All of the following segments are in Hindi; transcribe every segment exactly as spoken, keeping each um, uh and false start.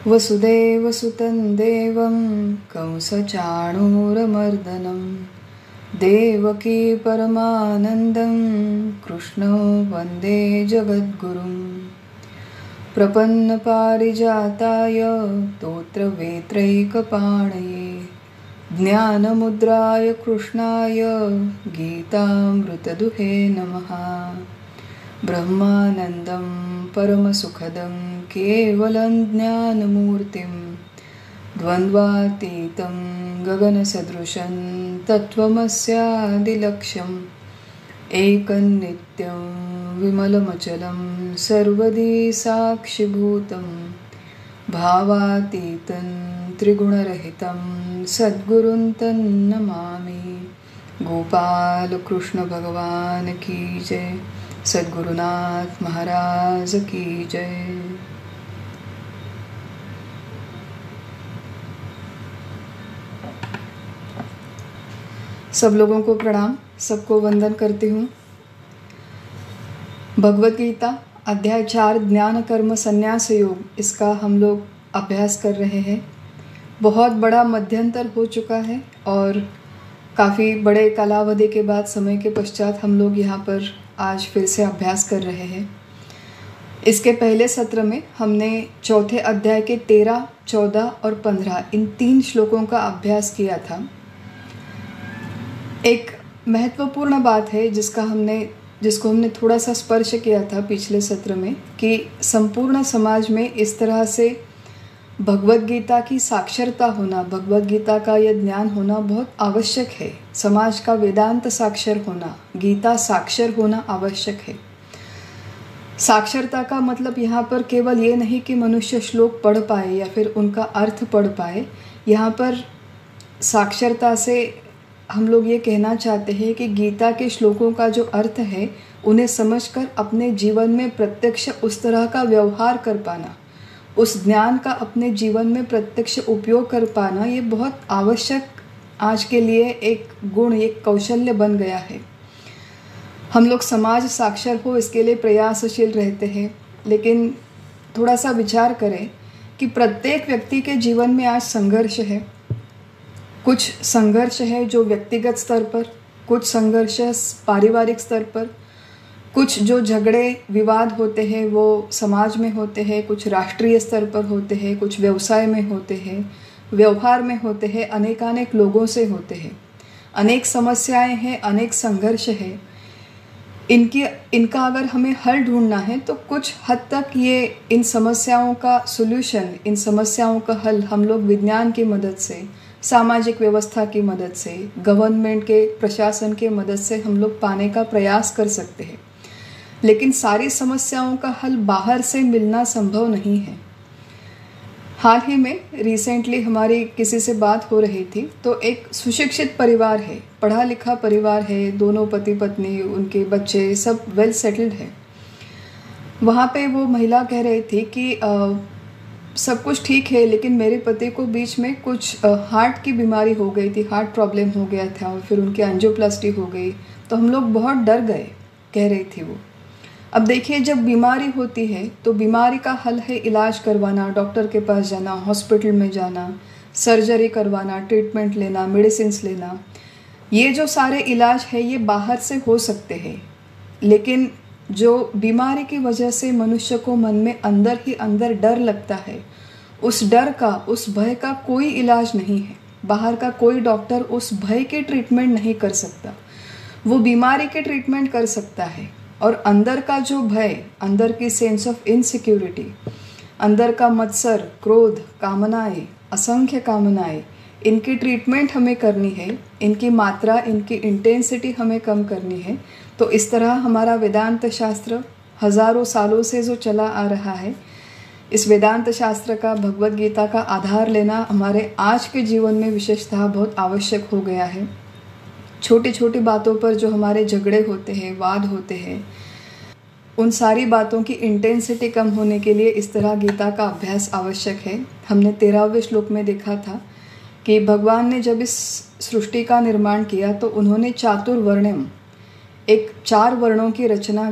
वसुदेवसुतं देवं कंसचाणूरमर्दनं देवकी परमानन्दं कृष्णं वन्दे जगद्गुरुं। प्रपन्नपारिजाताय स्तोत्रवेत्रैकपाणये ज्ञानमुद्राय कृष्णाय गीतामृतदुहे नमः। ब्रह्मानन्दं परमसुखदं केवलं ज्ञानमूर्तिं द्वन्द्वातीतं गगनसदृशं तत्त्वमस्यादिलक्ष्यम् एकं नित्यं विमलमचलं सर्वदी साक्षिभूतं भावातीतं त्रिगुणरहितं सद्गुरुं तन्नमामि। गोपाल कृष्ण भगवान की जय, सद्गुरुनाथ महाराज की जय। सब लोगों को प्रणाम, सबको वंदन करती हूँ। भगवद गीता अध्याय चार ज्ञान कर्म संन्यास योग, इसका हम लोग अभ्यास कर रहे हैं। बहुत बड़ा मध्यंतर हो चुका है और काफ़ी बड़े कालावधि के बाद, समय के पश्चात हम लोग यहाँ पर आज फिर से अभ्यास कर रहे हैं। इसके पहले सत्र में हमने चौथे अध्याय के तेरह, चौदह और पंद्रह इन तीन श्लोकों का अभ्यास किया था। एक महत्वपूर्ण बात है जिसका हमने जिसको हमने थोड़ा सा स्पर्श किया था पिछले सत्र में, कि संपूर्ण समाज में इस तरह से भगवद गीता की साक्षरता होना, भगवद गीता का यह ज्ञान होना बहुत आवश्यक है। समाज का वेदांत साक्षर होना, गीता साक्षर होना आवश्यक है। साक्षरता का मतलब यहाँ पर केवल ये नहीं कि मनुष्य श्लोक पढ़ पाए या फिर उनका अर्थ पढ़ पाए। यहाँ पर साक्षरता से हम लोग ये कहना चाहते हैं कि गीता के श्लोकों का जो अर्थ है उन्हें समझकर अपने जीवन में प्रत्यक्ष उस तरह का व्यवहार कर पाना, उस ज्ञान का अपने जीवन में प्रत्यक्ष उपयोग कर पाना, ये बहुत आवश्यक आज के लिए एक गुण, एक कौशल्य बन गया है। हम लोग समाज साक्षर हो इसके लिए प्रयासशील रहते हैं, लेकिन थोड़ा सा विचार करें कि प्रत्येक व्यक्ति के जीवन में आज संघर्ष है। कुछ संघर्ष है जो व्यक्तिगत स्तर पर, कुछ संघर्ष पारिवारिक स्तर पर, कुछ जो झगड़े विवाद होते हैं वो समाज में होते हैं, कुछ राष्ट्रीय स्तर पर होते हैं, कुछ व्यवसाय में होते हैं, व्यवहार में होते हैं, अनेकानेक लोगों से होते हैं। अनेक समस्याएं हैं, अनेक संघर्ष है। इनकी इनका अगर हमें हल ढूंढना है तो कुछ हद तक ये इन समस्याओं का सॉल्यूशन, इन समस्याओं का हल हम लोग विज्ञान की मदद से, सामाजिक व्यवस्था की मदद से, गवर्नमेंट के प्रशासन के मदद से हम लोग पाने का प्रयास कर सकते हैं। लेकिन सारी समस्याओं का हल बाहर से मिलना संभव नहीं है। हाल ही में रिसेंटली हमारी किसी से बात हो रही थी, तो एक सुशिक्षित परिवार है, पढ़ा लिखा परिवार है, दोनों पति पत्नी, उनके बच्चे सब वेल सेटल्ड है। वहाँ पे वो महिला कह रही थी कि आ, सब कुछ ठीक है, लेकिन मेरे पति को बीच में कुछ हार्ट की बीमारी हो गई थी, हार्ट प्रॉब्लम हो गया था और फिर उनकी एंजियोप्लास्टी हो गई, तो हम लोग बहुत डर गए, कह रही थी वो। अब देखिए, जब बीमारी होती है तो बीमारी का हल है इलाज करवाना, डॉक्टर के पास जाना, हॉस्पिटल में जाना, सर्जरी करवाना, ट्रीटमेंट लेना, मेडिसिन्स लेना। ये जो सारे इलाज है ये बाहर से हो सकते हैं, लेकिन जो बीमारी की वजह से मनुष्य को मन में अंदर ही अंदर डर लगता है, उस डर का, उस भय का कोई इलाज नहीं है। बाहर का कोई डॉक्टर उस भय के ट्रीटमेंट नहीं कर सकता, वो बीमारी के ट्रीटमेंट कर सकता है। और अंदर का जो भय, अंदर की सेंस ऑफ इनसिक्योरिटी, अंदर का मत्सर, क्रोध, कामनाएं, असंख्य कामनाएं, इनकी ट्रीटमेंट हमें करनी है, इनकी मात्रा, इनकी इंटेंसिटी हमें कम करनी है। तो इस तरह हमारा वेदांत शास्त्र हजारों सालों से जो चला आ रहा है, इस वेदांत शास्त्र का, भगवद गीता का आधार लेना हमारे आज के जीवन में विशेषतः बहुत आवश्यक हो गया है। छोटी छोटी बातों पर जो हमारे झगड़े होते हैं, वाद होते हैं, उन सारी बातों की इंटेंसिटी कम होने के लिए इस तरह गीता का अभ्यास आवश्यक है। हमने तेरहवें श्लोक में देखा था कि भगवान ने जब इस सृष्टि का निर्माण किया तो उन्होंने चातुर्वर्ण्यम, एक चार वर्णों की रचना की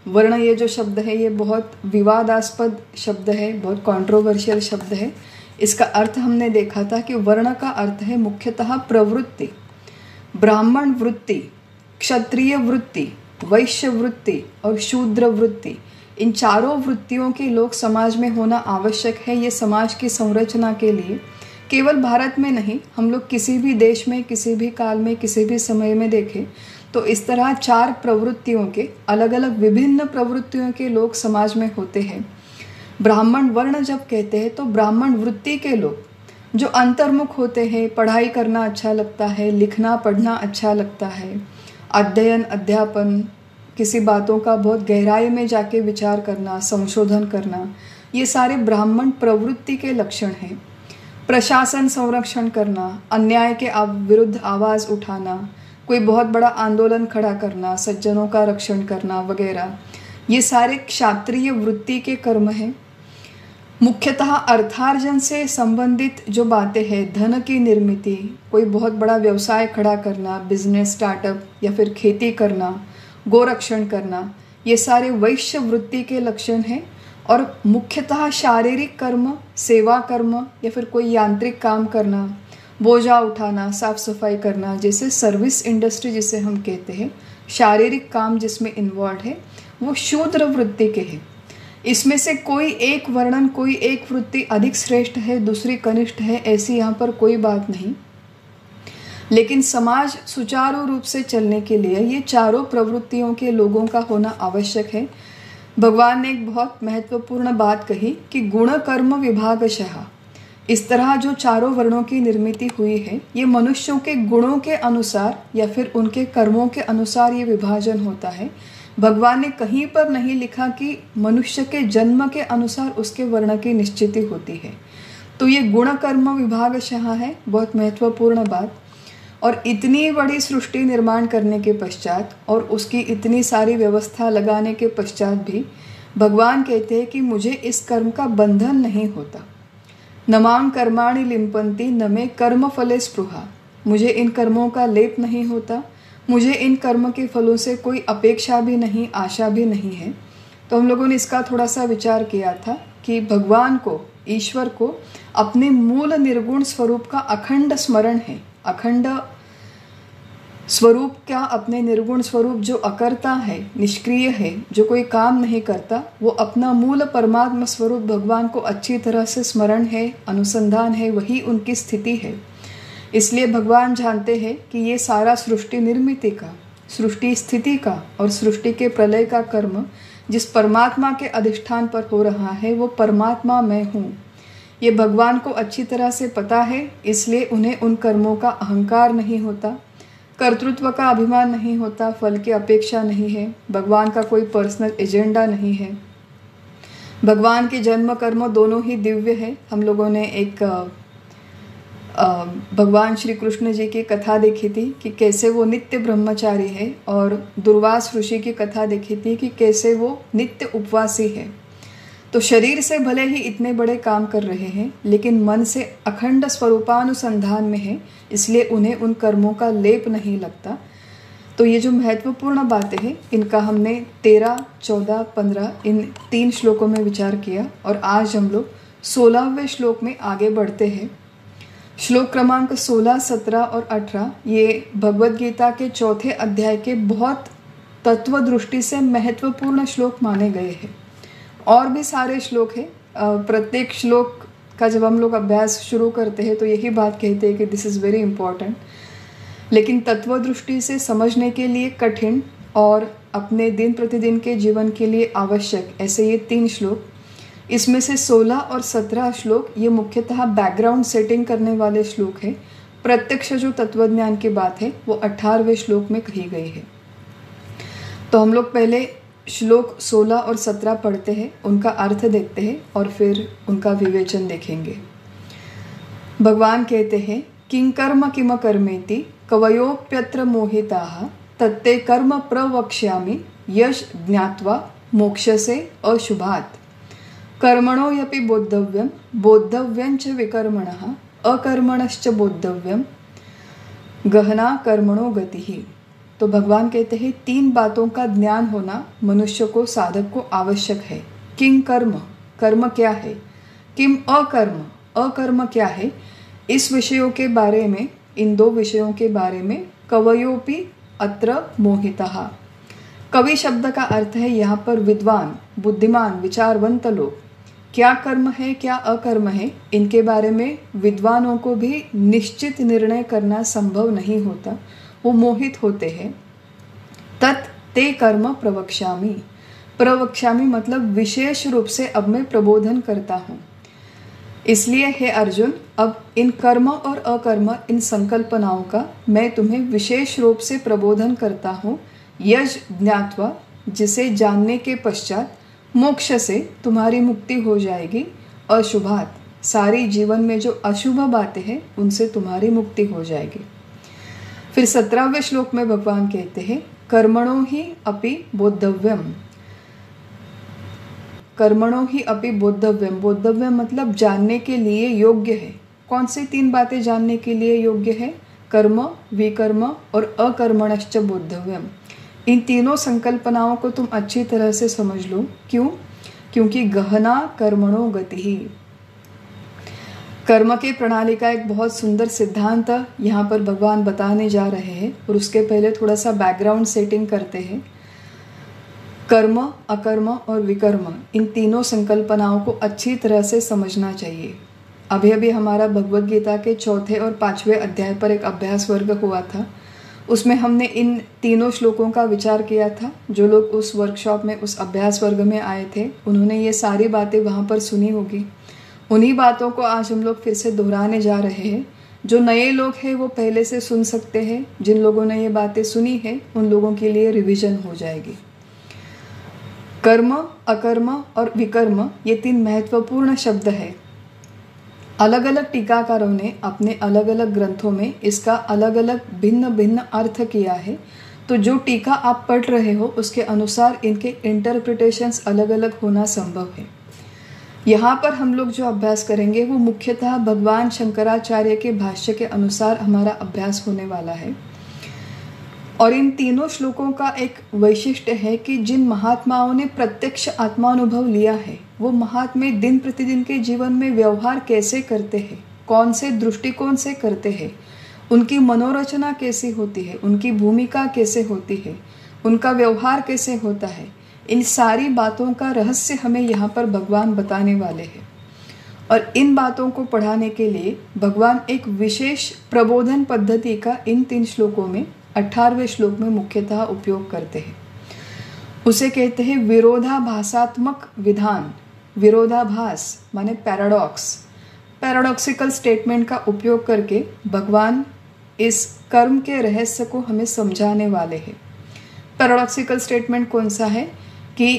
वर्ण ये जो शब्द है ये बहुत विवादास्पद शब्द है, बहुत कंट्रोवर्शियल शब्द है। इसका अर्थ हमने देखा था कि वर्ण का अर्थ है मुख्यतः प्रवृत्ति। ब्राह्मण वृत्ति, क्षत्रिय वृत्ति, वैश्य वृत्ति और शूद्र वृत्ति, इन चारों वृत्तियों के लोग समाज में होना आवश्यक है। ये समाज की संरचना के लिए केवल भारत में नहीं, हम लोग किसी भी देश में, किसी भी काल में, किसी भी समय में देखें तो इस तरह चार प्रवृत्तियों के, अलग अलग विभिन्न प्रवृत्तियों के लोग समाज में होते हैं। ब्राह्मण वर्ण जब कहते हैं तो ब्राह्मण वृत्ति के लोग जो अंतर्मुख होते हैं, पढ़ाई करना अच्छा लगता है, लिखना पढ़ना अच्छा लगता है, अध्ययन अध्यापन, किसी बातों का बहुत गहराई में जाके विचार करना, संशोधन करना, ये सारे ब्राह्मण प्रवृत्ति के लक्षण हैं। प्रशासन संरक्षण करना, अन्याय के विरुद्ध आवाज़ उठाना, कोई बहुत बड़ा आंदोलन खड़ा करना, सज्जनों का रक्षण करना वगैरह, ये सारे क्षत्रिय वृत्ति के कर्म हैं। मुख्यतः अर्थार्जन से संबंधित जो बातें हैं, धन की निर्मित, कोई बहुत बड़ा व्यवसाय खड़ा करना, बिजनेस स्टार्टअप या फिर खेती करना, गोरक्षण करना, ये सारे वैश्य वृत्ति के लक्षण हैं। और मुख्यतः शारीरिक कर्म, सेवा कर्म या फिर कोई यांत्रिक काम करना, बोझा उठाना, साफ सफाई करना, जैसे सर्विस इंडस्ट्री जिसे हम कहते हैं, शारीरिक काम जिसमें इन्वॉल्व है, वो शूद्र वृत्ति के हैं। इसमें से कोई एक वर्णन, कोई एक वृत्ति अधिक श्रेष्ठ है, दूसरी कनिष्ठ है, ऐसी यहाँ पर कोई बात नहीं। लेकिन समाज सुचारू रूप से चलने के लिए ये चारों प्रवृत्तियों के लोगों का होना आवश्यक है। भगवान ने एक बहुत महत्वपूर्ण बात कही कि गुण कर्म विभागशः, इस तरह जो चारों वर्णों की निर्मिति हुई है, ये मनुष्यों के गुणों के अनुसार या फिर उनके कर्मों के अनुसार ये विभाजन होता है। भगवान ने कहीं पर नहीं लिखा कि मनुष्य के जन्म के अनुसार उसके वर्ण की निश्चिति होती है। तो ये गुण कर्म विभागशः है, बहुत महत्वपूर्ण बात। और इतनी बड़ी सृष्टि निर्माण करने के पश्चात और उसकी इतनी सारी व्यवस्था लगाने के पश्चात भी भगवान कहते हैं कि मुझे इस कर्म का बंधन नहीं होता। नमां कर्माणि लिम्पन्ति न मे कर्म फले स्पृहा, मुझे इन कर्मों का लेप नहीं होता, मुझे इन कर्म के फलों से कोई अपेक्षा भी नहीं, आशा भी नहीं है। तो हम लोगों ने इसका थोड़ा सा विचार किया था कि भगवान को, ईश्वर को अपने मूल निर्गुण स्वरूप का अखंड स्मरण है। अखंड स्वरूप क्या, अपने निर्गुण स्वरूप जो अकर्ता है, निष्क्रिय है, जो कोई काम नहीं करता, वो अपना मूल परमात्मा स्वरूप भगवान को अच्छी तरह से स्मरण है, अनुसंधान है, वही उनकी स्थिति है। इसलिए भगवान जानते हैं कि ये सारा सृष्टि निर्मिति का, सृष्टि स्थिति का और सृष्टि के प्रलय का कर्म जिस परमात्मा के अधिष्ठान पर हो रहा है, वो परमात्मा मैं हूँ। ये भगवान को अच्छी तरह से पता है, इसलिए उन्हें उन कर्मों का अहंकार नहीं होता, कर्तृत्व का अभिमान नहीं होता, फल की अपेक्षा नहीं है, भगवान का कोई पर्सनल एजेंडा नहीं है। भगवान के जन्म कर्म दोनों ही दिव्य है। हम लोगों ने एक भगवान श्री कृष्ण जी की कथा देखी थी कि कैसे वो नित्य ब्रह्मचारी है, और दुर्वास ऋषि की कथा देखी थी कि कैसे वो नित्य उपवासी है। तो शरीर से भले ही इतने बड़े काम कर रहे हैं, लेकिन मन से अखंड स्वरूपानुसंधान में है, इसलिए उन्हें उन कर्मों का लेप नहीं लगता। तो ये जो महत्वपूर्ण बातें हैं, इनका हमने तेरह, चौदह, पंद्रह इन तीन श्लोकों में विचार किया, और आज हम लोग सोलहवें श्लोक में आगे बढ़ते हैं। श्लोक क्रमांक सोलह, सत्रह और अठारह ये भगवद गीता के चौथे अध्याय के बहुत तत्व दृष्टि से महत्वपूर्ण श्लोक माने गए हैं। और भी सारे श्लोक हैं। प्रत्येक श्लोक का जब हम लोग अभ्यास शुरू करते हैं तो यही बात कहते हैं कि दिस इज़ वेरी इम्पॉर्टेंट, लेकिन तत्व दृष्टि से समझने के लिए कठिन और अपने दिन प्रतिदिन के जीवन के लिए आवश्यक ऐसे ये तीन श्लोक। इसमें से सोलह और सत्रह श्लोक ये मुख्यतः बैकग्राउंड सेटिंग करने वाले श्लोक हैं। प्रत्यक्ष जो तत्वज्ञान की बात है वो अठारहवें श्लोक में कही गई है। तो हम लोग पहले श्लोक सोलह और सत्रह पढ़ते हैं, उनका अर्थ देखते हैं और फिर उनका विवेचन देखेंगे। भगवान कहते हैं, किं कर्म किम कर्मेति कवयोप्यत्र मोहिताः तत्ते कर्म प्रवक्ष्यामि यश ज्ञात्वा मोक्षसे अशुभात्। कर्मणो यपि बोद्धव्यं बोद्धव्यंच विकर्मणः अकर्मणश्च बोद्धव्यं गहना कर्मणो गतिः। तो भगवान कहते हैं तीन बातों का ज्ञान होना मनुष्य को, साधक को आवश्यक है। किम कर्म, कर्म क्या है, किम अकर्म, अकर्म क्या है। इस विषयों के बारे में, इन दो विषयों के बारे में कवयोपि अत्र मोहितः। कवि शब्द का अर्थ है यहाँ पर विद्वान, बुद्धिमान, विचारवंत लोग। क्या कर्म है, क्या अकर्म है, इनके बारे में विद्वानों को भी निश्चित निर्णय करना संभव नहीं होता, वो मोहित होते हैं। तत् ते कर्म प्रवक्ष्यामि, प्रवक्ष्यामि मतलब विशेष रूप से अब मैं प्रबोधन करता हूँ। इसलिए हे अर्जुन, अब इन कर्म और अकर्म, इन संकल्पनाओं का मैं तुम्हें विशेष रूप से प्रबोधन करता हूँ। यज ज्ञात्वा, जिसे जानने के पश्चात मोक्ष से तुम्हारी मुक्ति हो जाएगी। अशुभात, सारी जीवन में जो अशुभ बातें हैं उनसे तुम्हारी मुक्ति हो जाएगी। फिर सत्रहवें श्लोक में भगवान कहते हैं कर्मणो ही अपि बोद्धव्यम, कर्मणो ही अपि बोद्धव्यम, बोद्धव्यम मतलब जानने के लिए योग्य है। कौन सी तीन बातें जानने के लिए योग्य है, कर्म, विकर्म और अकर्मणश्च बोद्धव्यम। इन तीनों संकल्पनाओं को तुम अच्छी तरह से समझ लो। क्यों? क्योंकि गहना कर्मणो गति ही, कर्म के प्रणाली का एक बहुत सुंदर सिद्धांत यहाँ पर भगवान बताने जा रहे हैं। और उसके पहले थोड़ा सा बैकग्राउंड सेटिंग करते हैं। कर्म, अकर्म और विकर्म, इन तीनों संकल्पनाओं को अच्छी तरह से समझना चाहिए। अभी अभी हमारा भगवद गीता के चौथे और पांचवें अध्याय पर एक अभ्यास वर्ग हुआ था। उसमें हमने इन तीनों श्लोकों का विचार किया था। जो लोग उस वर्कशॉप में, उस अभ्यास वर्ग में आए थे, उन्होंने ये सारी बातें वहाँ पर सुनी होगी। उन्हीं बातों को आज हम लोग फिर से दोहराने जा रहे हैं। जो नए लोग हैं वो पहले से सुन सकते हैं। जिन लोगों ने ये बातें सुनी है उन लोगों के लिए रिवीजन हो जाएगी। कर्म, अकर्म और विकर्म, ये तीन महत्वपूर्ण शब्द है। अलग अलग टीकाकारों ने अपने अलग अलग ग्रंथों में इसका अलग अलग भिन्न भिन्न अर्थ किया है। तो जो टीका आप पढ़ रहे हो उसके अनुसार इनके इंटरप्रिटेशंस अलग अलग होना संभव है। यहाँ पर हम लोग जो अभ्यास करेंगे वो मुख्यतः भगवान शंकराचार्य के भाष्य के अनुसार हमारा अभ्यास होने वाला है। और इन तीनों श्लोकों का एक वैशिष्ट्य है कि जिन महात्माओं ने प्रत्यक्ष आत्मानुभव लिया है वो महात्मे दिन प्रतिदिन के जीवन में व्यवहार कैसे करते हैं, कौन से दृष्टिकोण से करते हैं, उनकी मनोरचना कैसी होती है, उनकी भूमिका कैसे होती है, उनका व्यवहार कैसे होता है, इन सारी बातों का रहस्य हमें यहाँ पर भगवान बताने वाले हैं। और इन बातों को पढ़ाने के लिए भगवान एक विशेष प्रबोधन पद्धति का इन तीन श्लोकों में, अठारहवें श्लोक में मुख्यतः उपयोग करते हैं। उसे कहते हैं विरोधाभासात्मक विधान। विरोधाभास माने पैराडॉक्स, पैराडॉक्सिकल स्टेटमेंट का उपयोग करके भगवान इस कर्म के रहस्य को हमें समझाने वाले हैं। पैराडॉक्सिकल स्टेटमेंट कौन सा है कि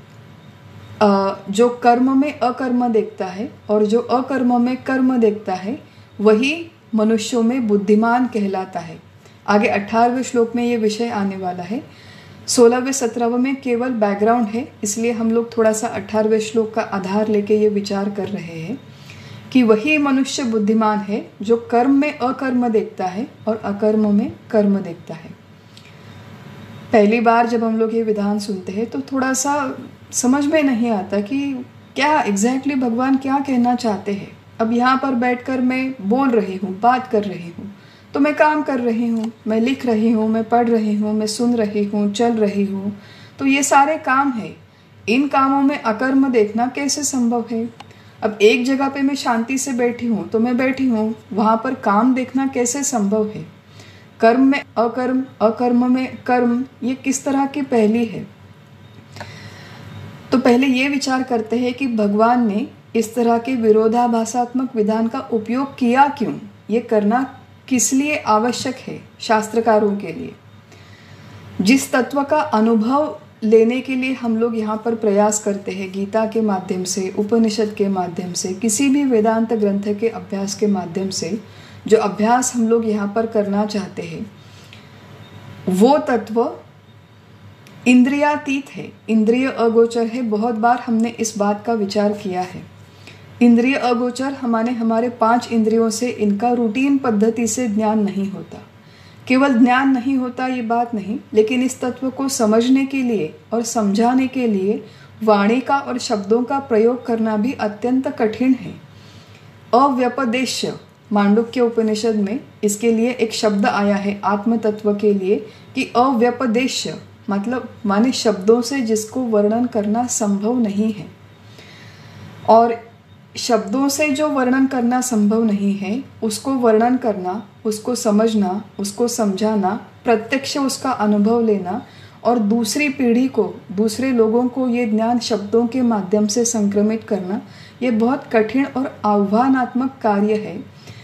जो कर्म में अकर्म देखता है और जो अकर्म में कर्म देखता है वही मनुष्यों में बुद्धिमान कहलाता है। आगे अठारहवें श्लोक में ये विषय आने वाला है। सोलहवें सत्रहवें में केवल बैकग्राउंड है, इसलिए हम लोग थोड़ा सा अठारहवें श्लोक का आधार लेके ये विचार कर रहे हैं कि वही मनुष्य बुद्धिमान है जो कर्म में अकर्म देखता है और अकर्म में कर्म देखता है। पहली बार जब हम लोग ये विधान सुनते हैं तो थोड़ा सा समझ में नहीं आता कि क्या एग्जैक्टली भगवान क्या कहना चाहते हैं। अब यहाँ पर बैठकर मैं बोल रही हूँ, बात कर रही हूँ, तो मैं काम कर रही हूँ, मैं लिख रही हूँ, मैं पढ़ रही हूँ, मैं सुन रही हूँ, चल रही हूँ, तो ये सारे काम है। इन कामों में अकर्म देखना कैसे संभव है? अब एक जगह पे मैं शांति से बैठी हूँ तो मैं बैठी हूँ, वहाँ पर काम देखना कैसे संभव है? कर्म में अकर्म, अकर्म में कर्म, ये किस तरह की पहली है? तो पहले ये विचार करते हैं कि भगवान ने इस तरह के विरोधाभासात्मक विधान का उपयोग किया क्यों, ये करना किस लिए आवश्यक है शास्त्रकारों के लिए। जिस तत्व का अनुभव लेने के लिए हम लोग यहाँ पर प्रयास करते हैं, गीता के माध्यम से, उपनिषद के माध्यम से, किसी भी वेदांत ग्रंथ के अभ्यास के माध्यम से जो अभ्यास हम लोग यहाँ पर करना चाहते हैं, वो तत्व इंद्रियातीत है, इंद्रिय अगोचर है। बहुत बार हमने इस बात का विचार किया है। इंद्रिय अगोचर हमारे हमारे पांच इंद्रियों से इनका रूटीन पद्धति से ज्ञान नहीं होता। केवल ज्ञान नहीं होता ये बात नहीं, लेकिन इस तत्व को समझने के लिए और समझाने के लिए वाणी का और शब्दों का प्रयोग करना भी अत्यंत कठिन है। अव्यपदेश्य, मांडुक्य उपनिषद में इसके लिए एक शब्द आया है आत्म तत्व के लिए कि अव्यपदेश्य मतलब माने शब्दों से जिसको वर्णन करना संभव नहीं है। और शब्दों से जो वर्णन करना संभव नहीं है उसको वर्णन करना, उसको समझना, उसको समझाना, प्रत्यक्ष उसका अनुभव लेना और दूसरी पीढ़ी को, दूसरे लोगों को ये ज्ञान शब्दों के माध्यम से संक्रमित करना, ये बहुत कठिन और आह्वानात्मक कार्य है।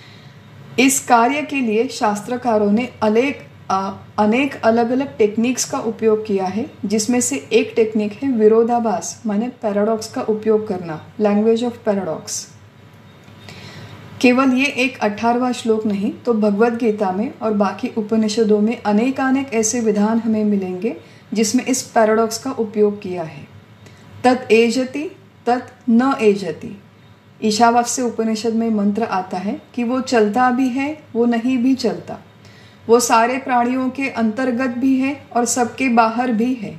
इस कार्य के लिए शास्त्रकारों ने अनेक अनेक अलग अलग टेक्निक्स का उपयोग किया है, जिसमें से एक टेक्निक है विरोधाभास माने पैराडॉक्स का उपयोग करना, लैंग्वेज ऑफ पैराडॉक्स। केवल ये एक अठारहवां श्लोक नहीं तो भगवद गीता में और बाकी उपनिषदों में अनेक अनेक ऐसे विधान हमें मिलेंगे जिसमें इस पैराडॉक्स का उपयोग किया है। तत् एजति तत् न एजति, ईशावास्य उपनिषद में मंत्र आता है कि वो चलता भी है, वो नहीं भी चलता, वो सारे प्राणियों के अंतर्गत भी है और सबके बाहर भी है।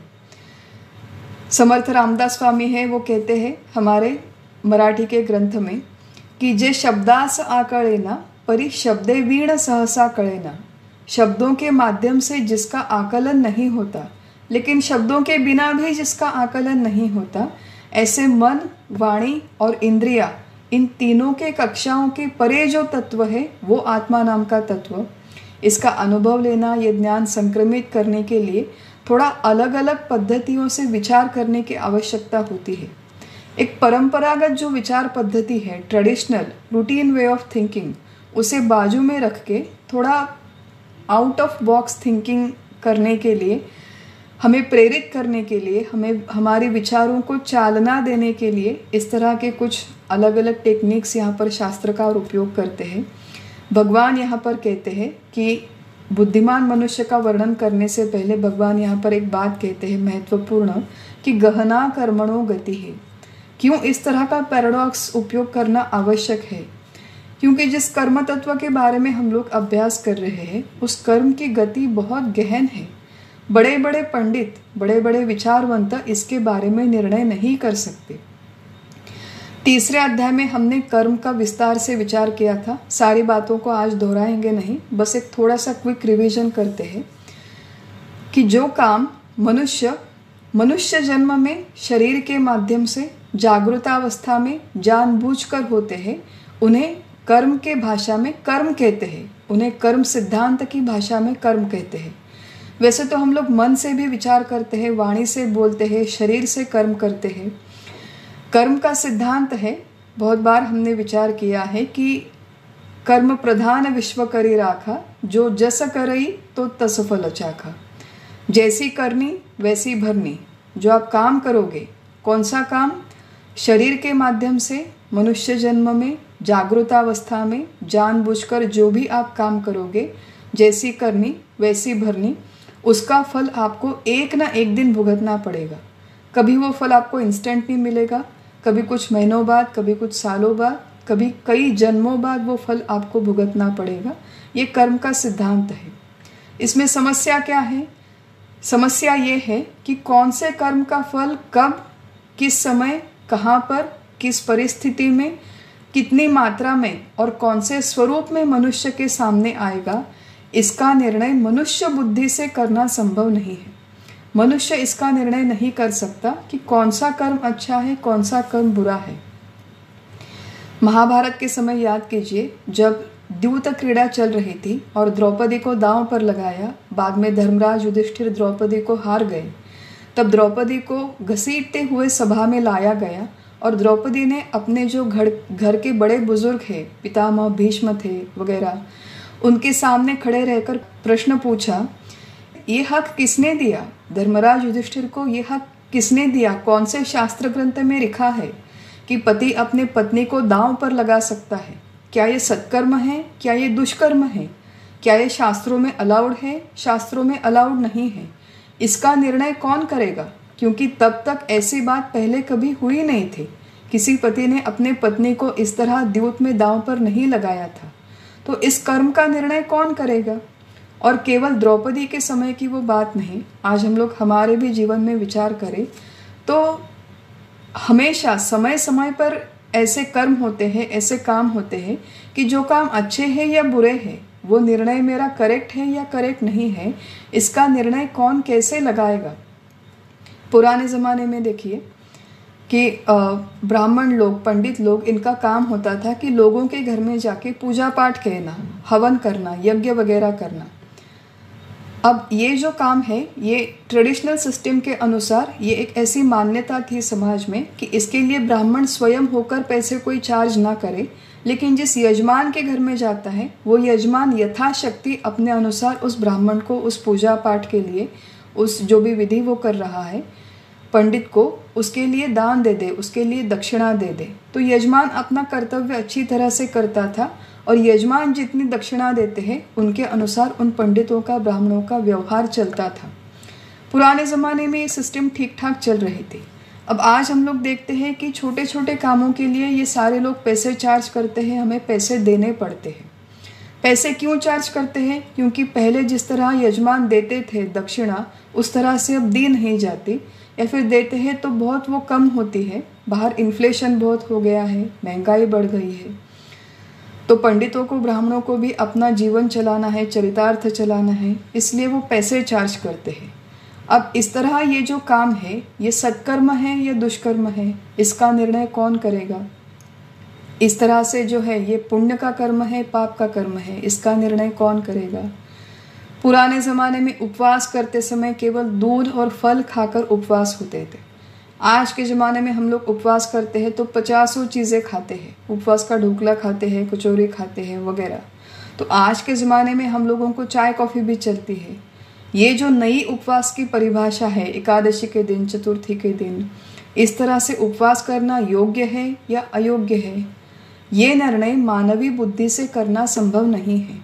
समर्थ रामदास स्वामी है, वो कहते हैं हमारे मराठी के ग्रंथ में कि जे शब्दास आकळेना परी शब्दे वीण सहसा कळेना, शब्दों के माध्यम से जिसका आकलन नहीं होता लेकिन शब्दों के बिना भी जिसका आकलन नहीं होता, ऐसे मन, वाणी और इंद्रिया, इन तीनों के कक्षाओं के परे जो तत्व है वो आत्मा नाम का तत्व। इसका अनुभव लेना, ये ज्ञान संक्रमित करने के लिए थोड़ा अलग अलग पद्धतियों से विचार करने की आवश्यकता होती है। एक परंपरागत जो विचार पद्धति है, traditional routine way of thinking, उसे बाजू में रख के थोड़ा आउट ऑफ बॉक्स थिंकिंग करने के लिए, हमें प्रेरित करने के लिए, हमें हमारे विचारों को चालना देने के लिए इस तरह के कुछ अलग अलग टेक्निक्स यहाँ पर शास्त्रकार उपयोग करते हैं। भगवान यहाँ पर कहते हैं कि बुद्धिमान मनुष्य का वर्णन करने से पहले भगवान यहाँ पर एक बात कहते हैं महत्वपूर्ण कि गहना कर्मणो गति है। क्यों इस तरह का पैराडॉक्स उपयोग करना आवश्यक है? क्योंकि जिस कर्म तत्व के बारे में हम लोग अभ्यास कर रहे हैं उस कर्म की गति बहुत गहन है। बड़े बड़े पंडित, बड़े बड़े विचारवंत इसके बारे में निर्णय नहीं कर सकते। तीसरे अध्याय में हमने कर्म का विस्तार से विचार किया था, सारी बातों को आज दोहराएंगे नहीं, बस एक थोड़ा सा क्विक रिवीजन करते हैं कि जो काम मनुष्य मनुष्य जन्म में शरीर के माध्यम से जागृतावस्था में जानबूझकर होते हैं, उन्हें कर्म के भाषा में कर्म कहते हैं, उन्हें कर्म सिद्धांत की भाषा में कर्म कहते हैं। वैसे तो हम लोग मन से भी विचार करते हैं, वाणी से बोलते हैं, शरीर से कर्म करते हैं। कर्म का सिद्धांत है, बहुत बार हमने विचार किया है कि कर्म प्रधान विश्व करी राखा, जो जस करई तो तस फल चाखा। जैसी करनी वैसी भरनी। जो आप काम करोगे, कौन सा काम? शरीर के माध्यम से मनुष्य जन्म में जागृतावस्था में जानबूझकर जो भी आप काम करोगे, जैसी करनी वैसी भरनी, उसका फल आपको एक ना एक दिन भुगतना पड़ेगा। कभी वो फल आपको इंस्टेंट नहीं मिलेगा, कभी कुछ महीनों बाद, कभी कुछ सालों बाद, कभी कई जन्मों बाद वो फल आपको भुगतना पड़ेगा। ये कर्म का सिद्धांत है। इसमें समस्या क्या है? समस्या ये है कि कौन से कर्म का फल कब, किस समय, कहाँ पर, किस परिस्थिति में, कितनी मात्रा में और कौन से स्वरूप में मनुष्य के सामने आएगा, इसका निर्णय मनुष्य बुद्धि से करना संभव नहीं है। मनुष्य इसका निर्णय नहीं कर सकता कि कौन सा कर्म अच्छा है, कौन सा कर्म बुरा है। महाभारत के समय याद कीजिए, जब द्यूत क्रीड़ा चल रही थी और द्रौपदी को दांव पर लगाया, बाद में धर्मराज युधिष्ठिर द्रौपदी को हार गए, तब द्रौपदी को घसीटते हुए सभा में लाया गया और द्रौपदी ने अपने जो घर घर के बड़े बुजुर्ग हैं, पितामह भीष्म थे वगैरह, उनके सामने खड़े रहकर प्रश्न पूछा, ये हक किसने दिया? धर्मराज युधिष्ठिर को ये हक किसने दिया? कौन से शास्त्र ग्रंथ में लिखा है कि पति अपने पत्नी को दांव पर लगा सकता है? क्या ये सत्कर्म है? क्या ये दुष्कर्म है? क्या ये शास्त्रों में अलाउड है, शास्त्रों में अलाउड नहीं है? इसका निर्णय कौन करेगा? क्योंकि तब तक ऐसी बात पहले कभी हुई नहीं थी। किसी पति ने अपने पत्नी को इस तरह द्यूत में दांव पर नहीं लगाया था। तो इस कर्म का निर्णय कौन करेगा? और केवल द्रौपदी के समय की वो बात नहीं, आज हम लोग हमारे भी जीवन में विचार करें तो हमेशा समय समय पर ऐसे कर्म होते हैं, ऐसे काम होते हैं कि जो काम अच्छे हैं या बुरे हैं, वो निर्णय मेरा करेक्ट है या करेक्ट नहीं है, इसका निर्णय कौन कैसे लगाएगा। पुराने ज़माने में देखिए कि ब्राह्मण लोग, पंडित लोग, इनका काम होता था कि लोगों के घर में जाके पूजा पाठ कहना, हवन करना, यज्ञ वगैरह करना। अब ये जो काम है, ये ट्रेडिशनल सिस्टम के अनुसार ये एक ऐसी मान्यता थी समाज में कि इसके लिए ब्राह्मण स्वयं होकर पैसे कोई चार्ज ना करे, लेकिन जिस यजमान के घर में जाता है वो यजमान यथाशक्ति अपने अनुसार उस ब्राह्मण को उस पूजा पाठ के लिए, उस जो भी विधि वो कर रहा है, पंडित को उसके लिए दान दे दे, उसके लिए दक्षिणा दे दे। तो यजमान अपना कर्तव्य अच्छी तरह से करता था और यजमान जितनी दक्षिणा देते हैं उनके अनुसार उन पंडितों का, ब्राह्मणों का व्यवहार चलता था। पुराने ज़माने में ये सिस्टम ठीक ठाक चल रही थी। अब आज हम लोग देखते हैं कि छोटे छोटे कामों के लिए ये सारे लोग पैसे चार्ज करते हैं, हमें पैसे देने पड़ते हैं। पैसे क्यों चार्ज करते हैं? क्योंकि पहले जिस तरह यजमान देते थे दक्षिणा, उस तरह से अब दी नहीं जाती, या फिर देते हैं तो बहुत वो कम होती है। बाहर इन्फ्लेशन बहुत हो गया है, महंगाई बढ़ गई है, तो पंडितों को, ब्राह्मणों को भी अपना जीवन चलाना है, चरितार्थ चलाना है, इसलिए वो पैसे चार्ज करते हैं। अब इस तरह ये जो काम है, ये सत्कर्म है या दुष्कर्म है, इसका निर्णय कौन करेगा। इस तरह से जो है ये पुण्य का कर्म है, पाप का कर्म है, इसका निर्णय कौन करेगा। पुराने ज़माने में उपवास करते समय केवल दूध और फल खाकर उपवास होते थे। आज के ज़माने में हम लोग उपवास करते हैं तो पचासों चीज़ें खाते हैं, उपवास का ढोकला खाते हैं, कचौरी खाते हैं वगैरह। तो आज के ज़माने में हम लोगों को चाय कॉफ़ी भी चलती है। ये जो नई उपवास की परिभाषा है, एकादशी के दिन, चतुर्थी के दिन, इस तरह से उपवास करना योग्य है या अयोग्य है, ये निर्णय मानवीय बुद्धि से करना संभव नहीं है।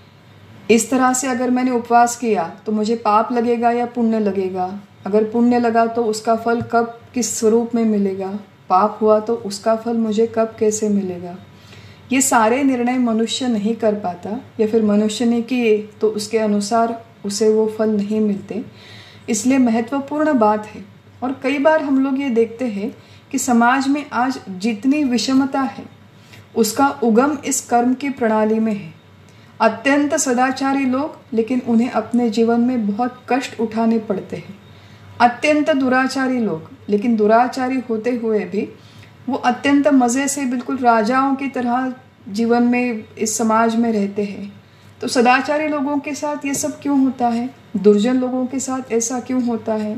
इस तरह से अगर मैंने उपवास किया तो मुझे पाप लगेगा या पुण्य लगेगा। अगर पुण्य लगा तो उसका फल कब, किस स्वरूप में मिलेगा, पाप हुआ तो उसका फल मुझे कब, कैसे मिलेगा। ये सारे निर्णय मनुष्य नहीं कर पाता, या फिर मनुष्य ने किए तो उसके अनुसार उसे वो फल नहीं मिलते। इसलिए महत्वपूर्ण बात है। और कई बार हम लोग ये देखते हैं कि समाज में आज जितनी विषमता है उसका उगम इस कर्म की प्रणाली में है। अत्यंत सदाचारी लोग, लेकिन उन्हें अपने जीवन में बहुत कष्ट उठाने पड़ते हैं। अत्यंत दुराचारी लोग, लेकिन दुराचारी होते हुए भी वो अत्यंत मज़े से बिल्कुल राजाओं की तरह जीवन में, इस समाज में रहते हैं। तो सदाचारी लोगों के साथ ये सब क्यों होता है, दुर्जन लोगों के साथ ऐसा क्यों होता है।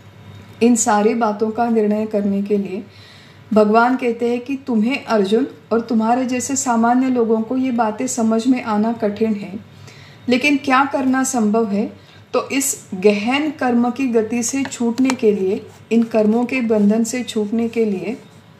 इन सारी बातों का निर्णय करने के लिए भगवान कहते हैं कि तुम्हें अर्जुन और तुम्हारे जैसे सामान्य लोगों को ये बातें समझ में आना कठिन है, लेकिन क्या करना संभव है। तो इस गहन कर्म की गति से छूटने के लिए, इन कर्मों के बंधन से छूटने के लिए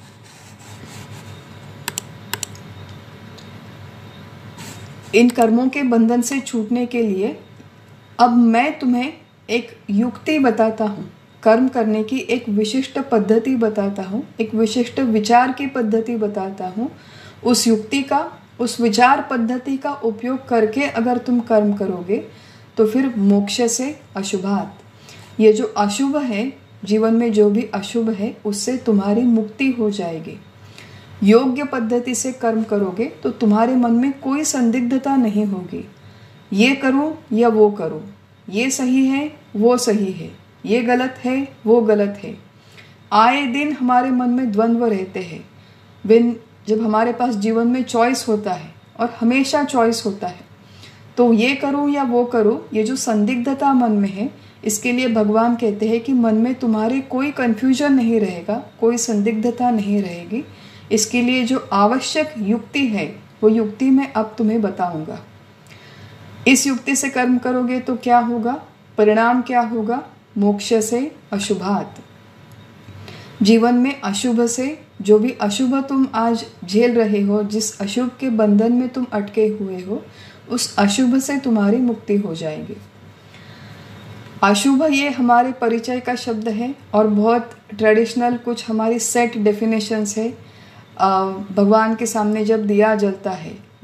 इन कर्मों के बंधन से छूटने के लिए अब मैं तुम्हें एक युक्ति बताता हूँ, कर्म करने की एक विशिष्ट पद्धति बताता हूँ, एक विशिष्ट विचार की पद्धति बताता हूँ। उस युक्ति का, उस विचार पद्धति का उपयोग करके अगर तुम कर्म करोगे तो फिर मोक्ष से अशुभात, ये जो अशुभ है, जीवन में जो भी अशुभ है, उससे तुम्हारी मुक्ति हो जाएगी। योग्य पद्धति से कर्म करोगे तो तुम्हारे मन में कोई संदिग्धता नहीं होगी, ये करूं या वो करूं, ये सही है वो सही है, ये गलत है वो गलत है। आए दिन हमारे मन में द्वंद्व रहते हैं। बिन जब हमारे पास जीवन में चॉइस होता है, और हमेशा चॉइस होता है, तो ये करूं या वो करूं, ये जो संदिग्धता मन में है, इसके लिए भगवान कहते हैं कि मन में तुम्हारे कोई कन्फ्यूजन नहीं रहेगा, कोई संदिग्धता नहीं रहेगी। इसके लिए जो आवश्यक युक्ति है वो युक्ति मैं अब तुम्हें बताऊंगा। इस युक्ति से कर्म करोगे तो क्या होगा, परिणाम क्या होगा, मोक्ष से अशुभात। जीवन में अशुभ से, जो भी अशुभ तुम आज झेल रहे हो, जिस अशुभ के बंधन में तुम अटके हुए हो, उस अशुभ से तुम्हारी मुक्ति हो जाएगी। अशुभ ये हमारे परिचय का शब्द है और बहुत ट्रेडिशनल कुछ हमारी सेट डेफिनेशंस है। भगवान के सामने जब दिया जलता है,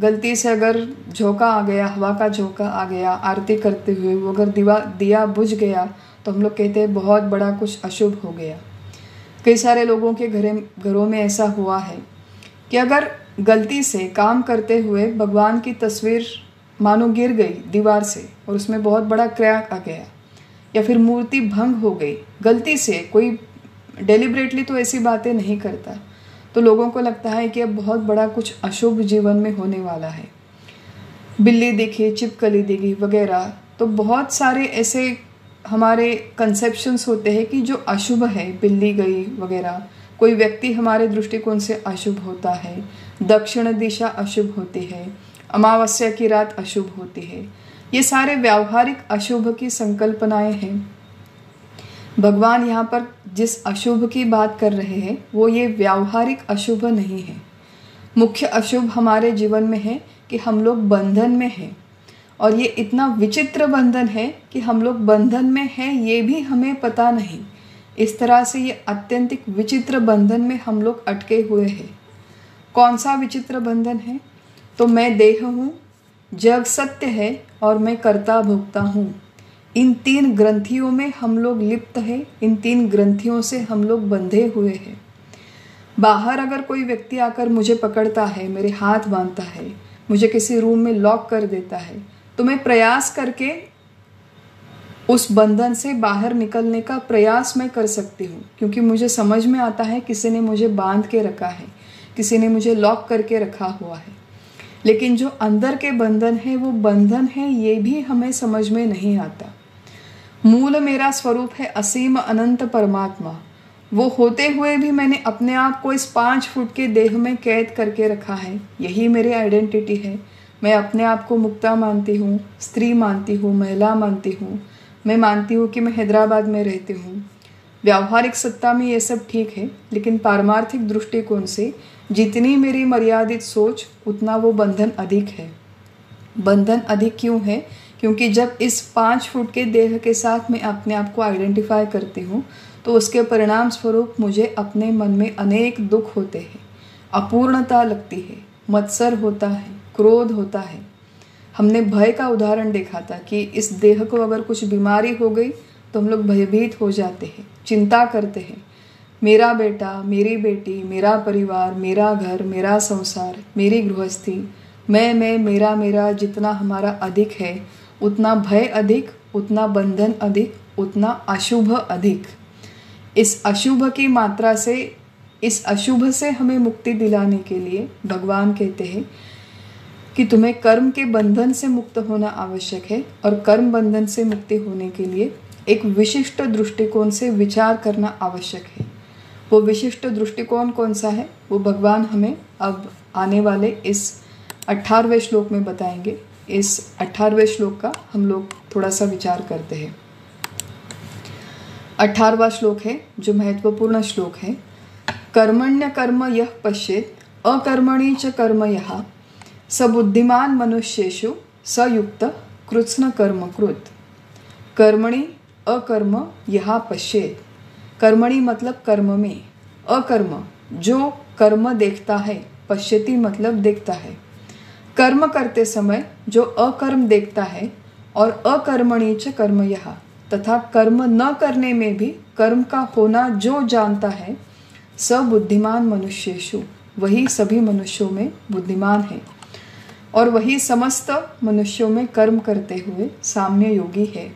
गलती से अगर झोंका आ गया, हवा का झोंका आ गया आरती करते हुए, वो अगर दिवा दिया बुझ गया तो हम लोग कहते हैं बहुत बड़ा कुछ अशुभ हो गया। कई सारे लोगों के घरे घरों में ऐसा हुआ है कि अगर गलती से काम करते हुए भगवान की तस्वीर मानो गिर गई दीवार से और उसमें बहुत बड़ा क्रैक आ गया, या फिर मूर्ति भंग हो गई गलती से, कोई डेलिब्रेटली तो ऐसी बातें नहीं करता, तो लोगों को लगता है कि अब बहुत बड़ा कुछ अशुभ जीवन में होने वाला है। बिल्ली दिखी, छिपकली दिखी वगैरह, तो बहुत सारे ऐसे हमारे कंसेप्शंस होते हैं कि जो अशुभ है, बिल्ली गई वगैरह, कोई व्यक्ति हमारे दृष्टिकोण से अशुभ होता है, दक्षिण दिशा अशुभ होती है, अमावस्या की रात अशुभ होती है। ये सारे व्यावहारिक अशुभ की संकल्पनाएं हैं। भगवान यहाँ पर जिस अशुभ की बात कर रहे हैं वो ये व्यावहारिक अशुभ नहीं है। मुख्य अशुभ हमारे जीवन में है कि हम लोग बंधन में हैं, और ये इतना विचित्र बंधन है कि हम लोग बंधन में हैं ये भी हमें पता नहीं। इस तरह से ये अत्यंतिक विचित्र बंधन में हम लोग अटके हुए हैं। कौन सा विचित्र बंधन है? तो मैं देह हूँ, जग सत्य है और मैं कर्ता भोक्ता हूँ। इन तीन ग्रंथियों में हम लोग लिप्त हैं, इन तीन ग्रंथियों से हम लोग बंधे हुए हैं। बाहर अगर कोई व्यक्ति आकर मुझे पकड़ता है, मेरे हाथ बांधता है, मुझे किसी रूम में लॉक कर देता है, तो मैं प्रयास करके उस बंधन से बाहर निकलने का प्रयास मैं कर सकती हूँ, क्योंकि मुझे समझ में आता है किसी ने मुझे बांध के रखा है, किसी ने मुझे लॉक करके रखा हुआ है। लेकिन जो अंदर के बंधन है वो बंधन है ये भी हमें समझ में नहीं आता। मूल मेरा स्वरूप है असीम अनंत परमात्मा। वो होते हुए भी मैंने अपने आप को इस पाँच फुट के देह में कैद करके रखा है। यही मेरी आइडेंटिटी है। मैं अपने आप को मुक्ता मानती हूँ, स्त्री मानती हूँ, महिला मानती हूँ। मैं मानती हूँ कि मैं हैदराबाद में रहती हूँ। व्यावहारिक सत्ता में ये सब ठीक है, लेकिन पारमार्थिक दृष्टिकोण से जितनी मेरी मर्यादित सोच उतना वो बंधन अधिक है। बंधन अधिक क्यों है? क्योंकि जब इस पाँच फुट के देह के साथ मैं अपने आप को आइडेंटिफाई करती हूँ तो उसके परिणाम स्वरूप मुझे अपने मन में अनेक दुख होते हैं, अपूर्णता लगती है, मत्सर होता है, क्रोध होता है। हमने भय का उदाहरण देखा था कि इस देह को अगर कुछ बीमारी हो गई तो हम लोग भयभीत हो जाते हैं, चिंता करते हैं। मेरा बेटा, मेरी बेटी, मेरा परिवार, मेरा घर, मेरा संसार, मेरी गृहस्थी, मैं मैं मेरा मेरा जितना हमारा अधिक है उतना भय अधिक, उतना बंधन अधिक, उतना अशुभ अधिक। इस अशुभ की मात्रा से, इस अशुभ से हमें मुक्ति दिलाने के लिए भगवान कहते हैं कि तुम्हें कर्म के बंधन से मुक्त होना आवश्यक है, और कर्म बंधन से मुक्ति होने के लिए एक विशिष्ट दृष्टिकोण से विचार करना आवश्यक है। वो विशिष्ट दृष्टिकोण कौन सा है वो भगवान हमें अब आने वाले इस अठारहवें श्लोक में बताएंगे। इस अठारहवें श्लोक का हम लोग थोड़ा सा विचार करते हैं। अठारहवां श्लोक है जो महत्वपूर्ण श्लोक है। कर्मण्य कर्म यः पश्येत् अकर्मणि च कर्म यः स बुद्धिमान मनुष्येषु स युक्त कृत्स्न कर्म कृत। कर्मणि अकर्म यः पश्येत्। कर्मणि मतलब कर्म में, अकर्म जो कर्म देखता है, पश्यति मतलब देखता है। कर्म करते समय जो अकर्म देखता है, और अकर्मणि च कर्म यः, तथा कर्म न करने में भी कर्म का होना जो जानता है, स बुद्धिमान मनुष्येषु, वही सभी मनुष्यों में बुद्धिमान है, और वही समस्त मनुष्यों में कर्म करते हुए साम्य योगी है।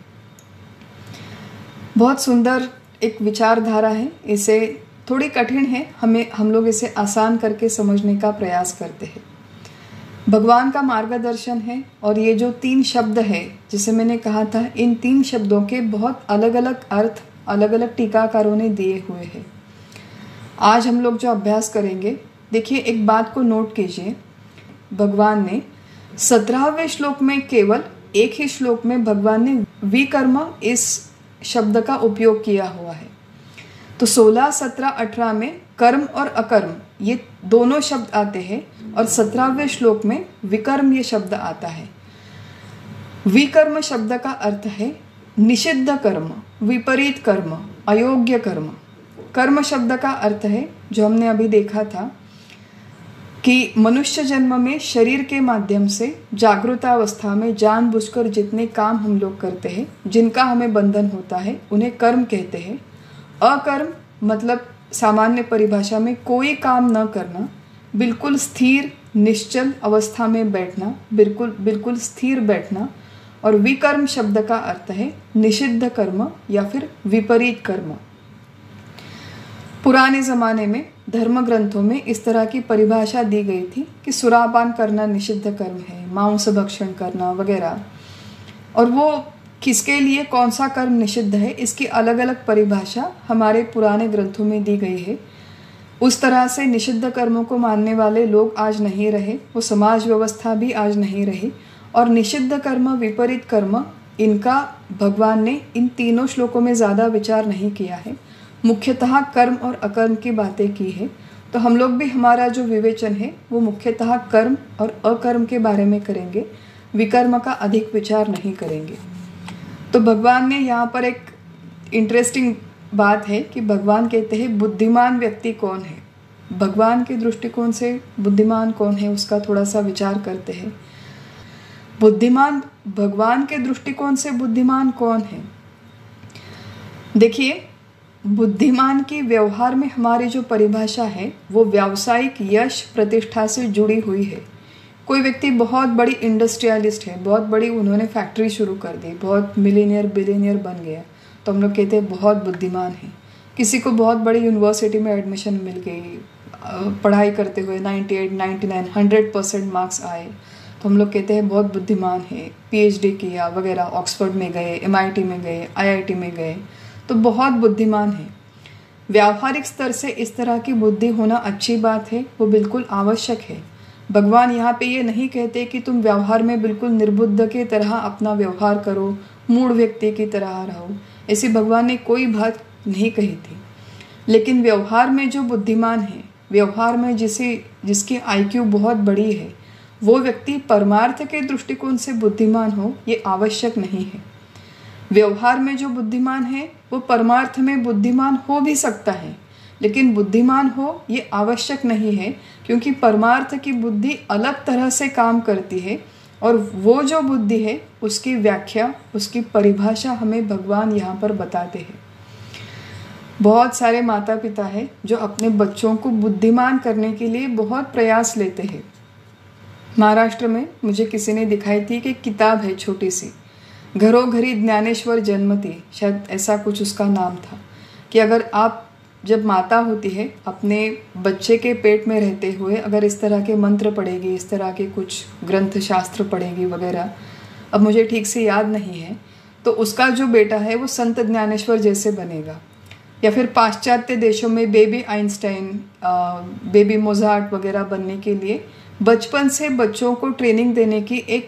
बहुत सुंदर एक विचारधारा है। इसे थोड़ी कठिन है, हमें हम लोग इसे आसान करके समझने का प्रयास करते हैं। भगवान का मार्गदर्शन है, और ये जो तीन शब्द है जिसे मैंने कहा था, इन तीन शब्दों के बहुत अलग अलग अर्थ अलग अलग टीकाकारों ने दिए हुए हैं। आज हम लोग जो अभ्यास करेंगे, देखिए एक बात को नोट कीजिए। भगवान ने सत्रहवें श्लोक में केवल एक ही श्लोक में भगवान ने विकर्म इस शब्द का उपयोग किया हुआ है। तो सोलह, सत्रह, अठारह में कर्म और अकर्म ये दोनों शब्द आते हैं, और सत्रहवें श्लोक में विकर्म ये शब्द आता है। विकर्म शब्द का अर्थ है निषिद्ध कर्म, विपरीत कर्म, अयोग्य कर्म। कर्म शब्द का अर्थ है जो हमने अभी देखा था कि मनुष्य जन्म में शरीर के माध्यम से जागृतावस्था में जानबूझकर जितने काम हम लोग करते हैं, जिनका हमें बंधन होता है, उन्हें कर्म कहते हैं। अकर्म मतलब सामान्य परिभाषा में कोई काम न करना, बिल्कुल स्थिर निश्चल अवस्था में बैठना, बिल्कुल बिल्कुल स्थिर बैठना। और विकर्म शब्द का अर्थ है निषिद्ध कर्म या फिर विपरीत कर्म। पुराने ज़माने में धर्म ग्रंथों में इस तरह की परिभाषा दी गई थी कि सुरापान करना निषिद्ध कर्म है, मांस भक्षण करना वगैरह। और वो किसके लिए कौन सा कर्म निषिद्ध है, इसकी अलग अलग परिभाषा हमारे पुराने ग्रंथों में दी गई है। उस तरह से निषिद्ध कर्मों को मानने वाले लोग आज नहीं रहे, वो समाज व्यवस्था भी आज नहीं रही। और निषिद्ध कर्म, विपरीत कर्म, इनका भगवान ने इन तीनों श्लोकों में ज़्यादा विचार नहीं किया है, मुख्यतः कर्म और अकर्म की बातें की है। तो हम लोग भी हमारा जो विवेचन है वो मुख्यतः कर्म और अकर्म के बारे में करेंगे, विकर्म का अधिक विचार नहीं करेंगे। तो भगवान ने यहाँ पर एक इंटरेस्टिंग बात है कि भगवान कहते हैं बुद्धिमान व्यक्ति कौन है। भगवान के दृष्टिकोण से बुद्धिमान कौन है उसका थोड़ा सा विचार करते हैं। बुद्धिमान, भगवान के दृष्टिकोण से बुद्धिमान कौन है? देखिए, बुद्धिमान की व्यवहार में हमारी जो परिभाषा है वो व्यावसायिक यश प्रतिष्ठा से जुड़ी हुई है। कोई व्यक्ति बहुत बड़ी इंडस्ट्रियलिस्ट है, बहुत बड़ी उन्होंने फैक्ट्री शुरू कर दी, बहुत मिलीनियर बिलीनियर बन गया, तो हम लोग कहते हैं बहुत बुद्धिमान है। किसी को बहुत बड़ी यूनिवर्सिटी में एडमिशन मिल गई, पढ़ाई करते हुए अट्ठानवे, निन्यानवे, हंड्रेड परसेंट मार्क्स आए, तो हम लोग कहते हैं बहुत बुद्धिमान है। पीएचडी किया वगैरह, ऑक्सफोर्ड में गए, एमआईटी में गए, आईआईटी में गए, तो बहुत बुद्धिमान है। व्यावहारिक स्तर से इस तरह की बुद्धि होना अच्छी बात है, वो बिल्कुल आवश्यक है। भगवान यहाँ पे ये नहीं कहते कि तुम व्यवहार में बिल्कुल निर्बुद्ध की तरह अपना व्यवहार करो, मूढ़ व्यक्ति की तरह रहो, ऐसी भगवान ने कोई बात नहीं कही थी। लेकिन व्यवहार में जो बुद्धिमान है, व्यवहार में जिसे जिसकी आईक्यू बहुत बड़ी है, वो व्यक्ति परमार्थ के दृष्टिकोण से बुद्धिमान हो ये आवश्यक नहीं है। व्यवहार में जो बुद्धिमान है वो परमार्थ में बुद्धिमान हो भी सकता है, लेकिन बुद्धिमान हो ये आवश्यक नहीं है, क्योंकि परमार्थ की बुद्धि अलग तरह से काम करती है। और वो जो बुद्धि है उसकी व्याख्या, उसकी परिभाषा हमें भगवान यहाँ पर बताते हैं। बहुत सारे माता पिता हैं जो अपने बच्चों को बुद्धिमान करने के लिए बहुत प्रयास लेते हैं। महाराष्ट्र में मुझे किसी ने दिखाई थी कि किताब है छोटी सी, घरों घरी ज्ञानेश्वर जन्मति, शायद ऐसा कुछ उसका नाम था, कि अगर आप जब माता होती है अपने बच्चे के पेट में रहते हुए अगर इस तरह के मंत्र पढ़ेगी, इस तरह के कुछ ग्रंथ शास्त्र पढ़ेगी वगैरह, अब मुझे ठीक से याद नहीं है, तो उसका जो बेटा है वो संत ज्ञानेश्वर जैसे बनेगा। या फिर पाश्चात्य देशों में बेबी आइंस्टाइन, बेबी मोजार्ट वगैरह बनने के लिए बचपन से बच्चों को ट्रेनिंग देने की एक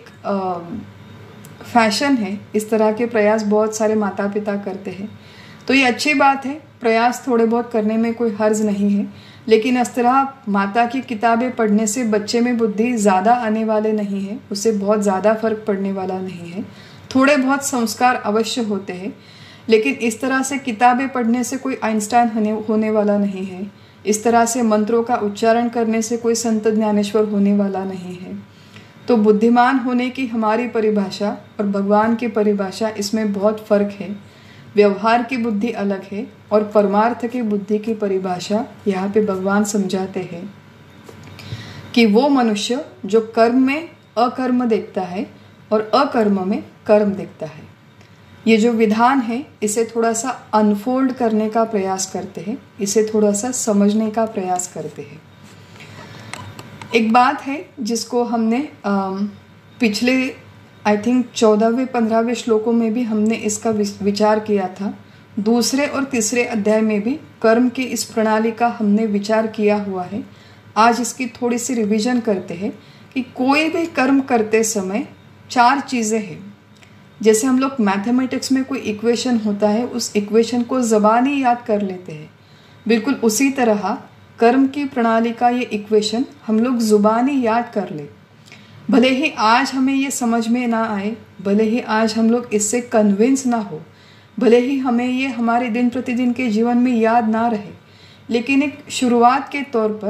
फैशन है। इस तरह के प्रयास बहुत सारे माता पिता करते हैं, तो ये अच्छी बात है, प्रयास थोड़े बहुत करने में कोई हर्ज नहीं है। लेकिन इस तरह माता की किताबें पढ़ने से बच्चे में बुद्धि ज़्यादा आने वाले नहीं है, उससे बहुत ज़्यादा फर्क पड़ने वाला नहीं है। थोड़े बहुत संस्कार अवश्य होते हैं, लेकिन इस तरह से किताबें पढ़ने से कोई आइंस्टाइन होने होने वाला नहीं है। इस तरह से मंत्रों का उच्चारण करने से कोई संत ज्ञानेश्वर होने वाला नहीं है। तो बुद्धिमान होने की हमारी परिभाषा और भगवान की परिभाषा, इसमें बहुत फर्क है। व्यवहार की बुद्धि अलग है और परमार्थ की बुद्धि की परिभाषा यहाँ पे भगवान समझाते हैं कि वो मनुष्य जो कर्म में अकर्म देखता है और अकर्म में कर्म देखता है। ये जो विधान है इसे थोड़ा सा अनफोल्ड करने का प्रयास करते हैं, इसे थोड़ा सा समझने का प्रयास करते हैं। एक बात है जिसको हमने पिछले आई थिंक चौदहवें पंद्रहवें श्लोकों में भी हमने इसका विचार किया था। दूसरे और तीसरे अध्याय में भी कर्म की इस प्रणाली का हमने विचार किया हुआ है। आज इसकी थोड़ी सी रिवीजन करते हैं कि कोई भी कर्म करते समय चार चीज़ें हैं। जैसे हम लोग मैथमेटिक्स में कोई इक्वेशन होता है, उस इक्वेशन को ज़बानी याद कर लेते हैं, बिल्कुल उसी तरह कर्म की प्रणाली का ये इक्वेशन हम लोग ज़ुबानी याद कर ले। भले ही आज हमें ये समझ में ना आए, भले ही आज हम लोग इससे कन्विंस ना हो, भले ही हमें ये हमारे दिन प्रतिदिन के जीवन में याद ना रहे, लेकिन एक शुरुआत के तौर पर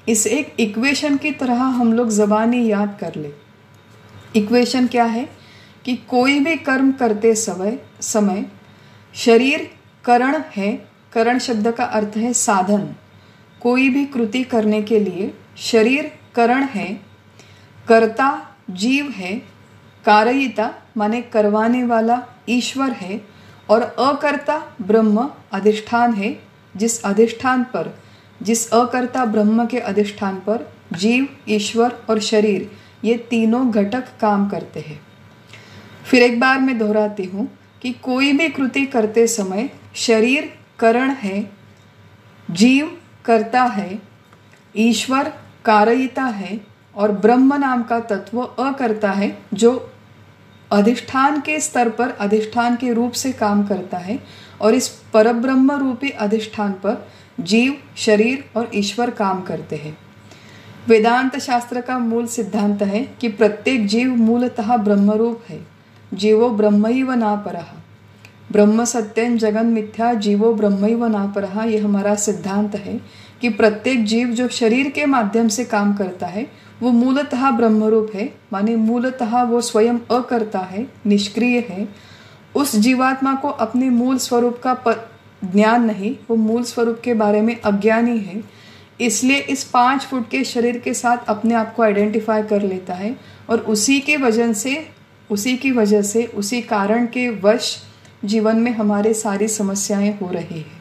इसे एक इक्वेशन की तरह हम लोग ज़बानी याद कर ले। इक्वेशन क्या है कि कोई भी कर्म करते समय समय शरीर करण है। करण शब्द का अर्थ है साधन। कोई भी कृति करने के लिए शरीर करण है, कर्ता जीव है, कारयिता माने करवाने वाला ईश्वर है, और अकर्ता ब्रह्म अधिष्ठान है, जिस अधिष्ठान पर जिस अकर्ता ब्रह्म के अधिष्ठान पर जीव, ईश्वर और शरीर ये तीनों घटक काम करते हैं। फिर एक बार मैं दोहराती हूँ कि कोई भी कृति करते समय शरीर करण है, जीव कर्ता है, ईश्वर कारयिता है और ब्रह्म नाम का तत्व अकर्ता है, जो अधिष्ठान के स्तर पर अधिष्ठान के रूप से काम करता है। और इस परब्रह्म रूपी अधिष्ठान पर जीव, शरीर और ईश्वर काम करते हैं। वेदांत शास्त्र का मूल सिद्धांत है कि प्रत्येक जीव मूलतः ब्रह्मरूप है। जीवो ब्रह्मैव नापरः। ब्रह्म सत्यं जगन मिथ्या, जीवो ब्रह्मैव नापरः। ये हमारा सिद्धांत है कि प्रत्येक जीव जो शरीर के माध्यम से काम करता है वो मूलतः ब्रह्मरूप है, माने मूलतः वो स्वयं अकर्ता है, निष्क्रिय है। उस जीवात्मा को अपने मूल स्वरूप का ज्ञान नहीं, वो मूल स्वरूप के बारे में अज्ञानी है, इसलिए इस पाँच फुट के शरीर के साथ अपने आप को आइडेंटिफाई कर लेता है और उसी के वजह से उसी की वजह से उसी कारण के वश जीवन में हमारे सारी समस्याएं हो रही है।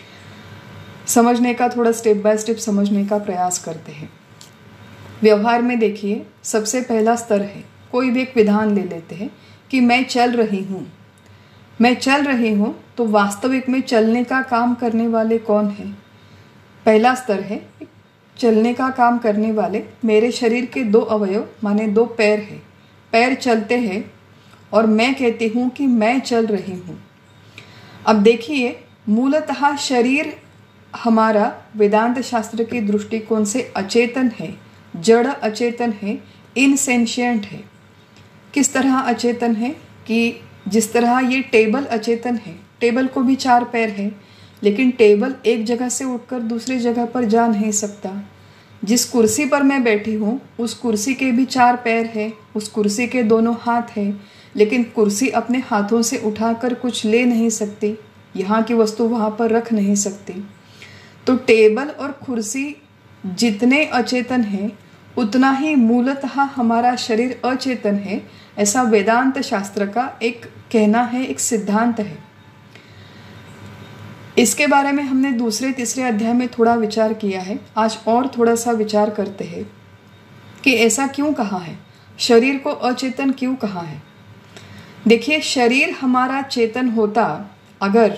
समझने का थोड़ा स्टेप बाय स्टेप समझने का प्रयास करते हैं। व्यवहार में देखिए, सबसे पहला स्तर है, कोई भी एक विधान ले लेते हैं कि मैं चल रही हूँ। मैं चल रही हूँ तो वास्तविक में चलने का काम करने वाले कौन हैं? पहला स्तर है चलने का काम करने वाले मेरे शरीर के दो अवयव माने दो पैर हैं। पैर चलते हैं और मैं कहती हूँ कि मैं चल रही हूँ। अब देखिए, मूलतः शरीर हमारा वेदांत शास्त्र के दृष्टिकोण से अचेतन है, जड़ अचेतन है, इनसेंशिएंट है। किस तरह अचेतन है कि जिस तरह ये टेबल अचेतन है, टेबल को भी चार पैर है, लेकिन टेबल एक जगह से उठकर दूसरी जगह पर जा नहीं सकता। जिस कुर्सी पर मैं बैठी हूँ उस कुर्सी के भी चार पैर है, उस कुर्सी के दोनों हाथ हैं, लेकिन कुर्सी अपने हाथों से उठाकर कुछ ले नहीं सकती, यहाँ की वस्तु वहाँ पर रख नहीं सकती। तो टेबल और कुर्सी जितने अचेतन हैं उतना ही मूलतः हमारा शरीर अचेतन है, ऐसा वेदांत शास्त्र का एक कहना है, एक सिद्धांत है। इसके बारे में हमने दूसरे तीसरे अध्याय में थोड़ा विचार किया है। आज और थोड़ा सा विचार करते हैं कि ऐसा क्यों कहा है, शरीर को अचेतन क्यों कहा है। देखिए, शरीर हमारा चेतन होता अगर,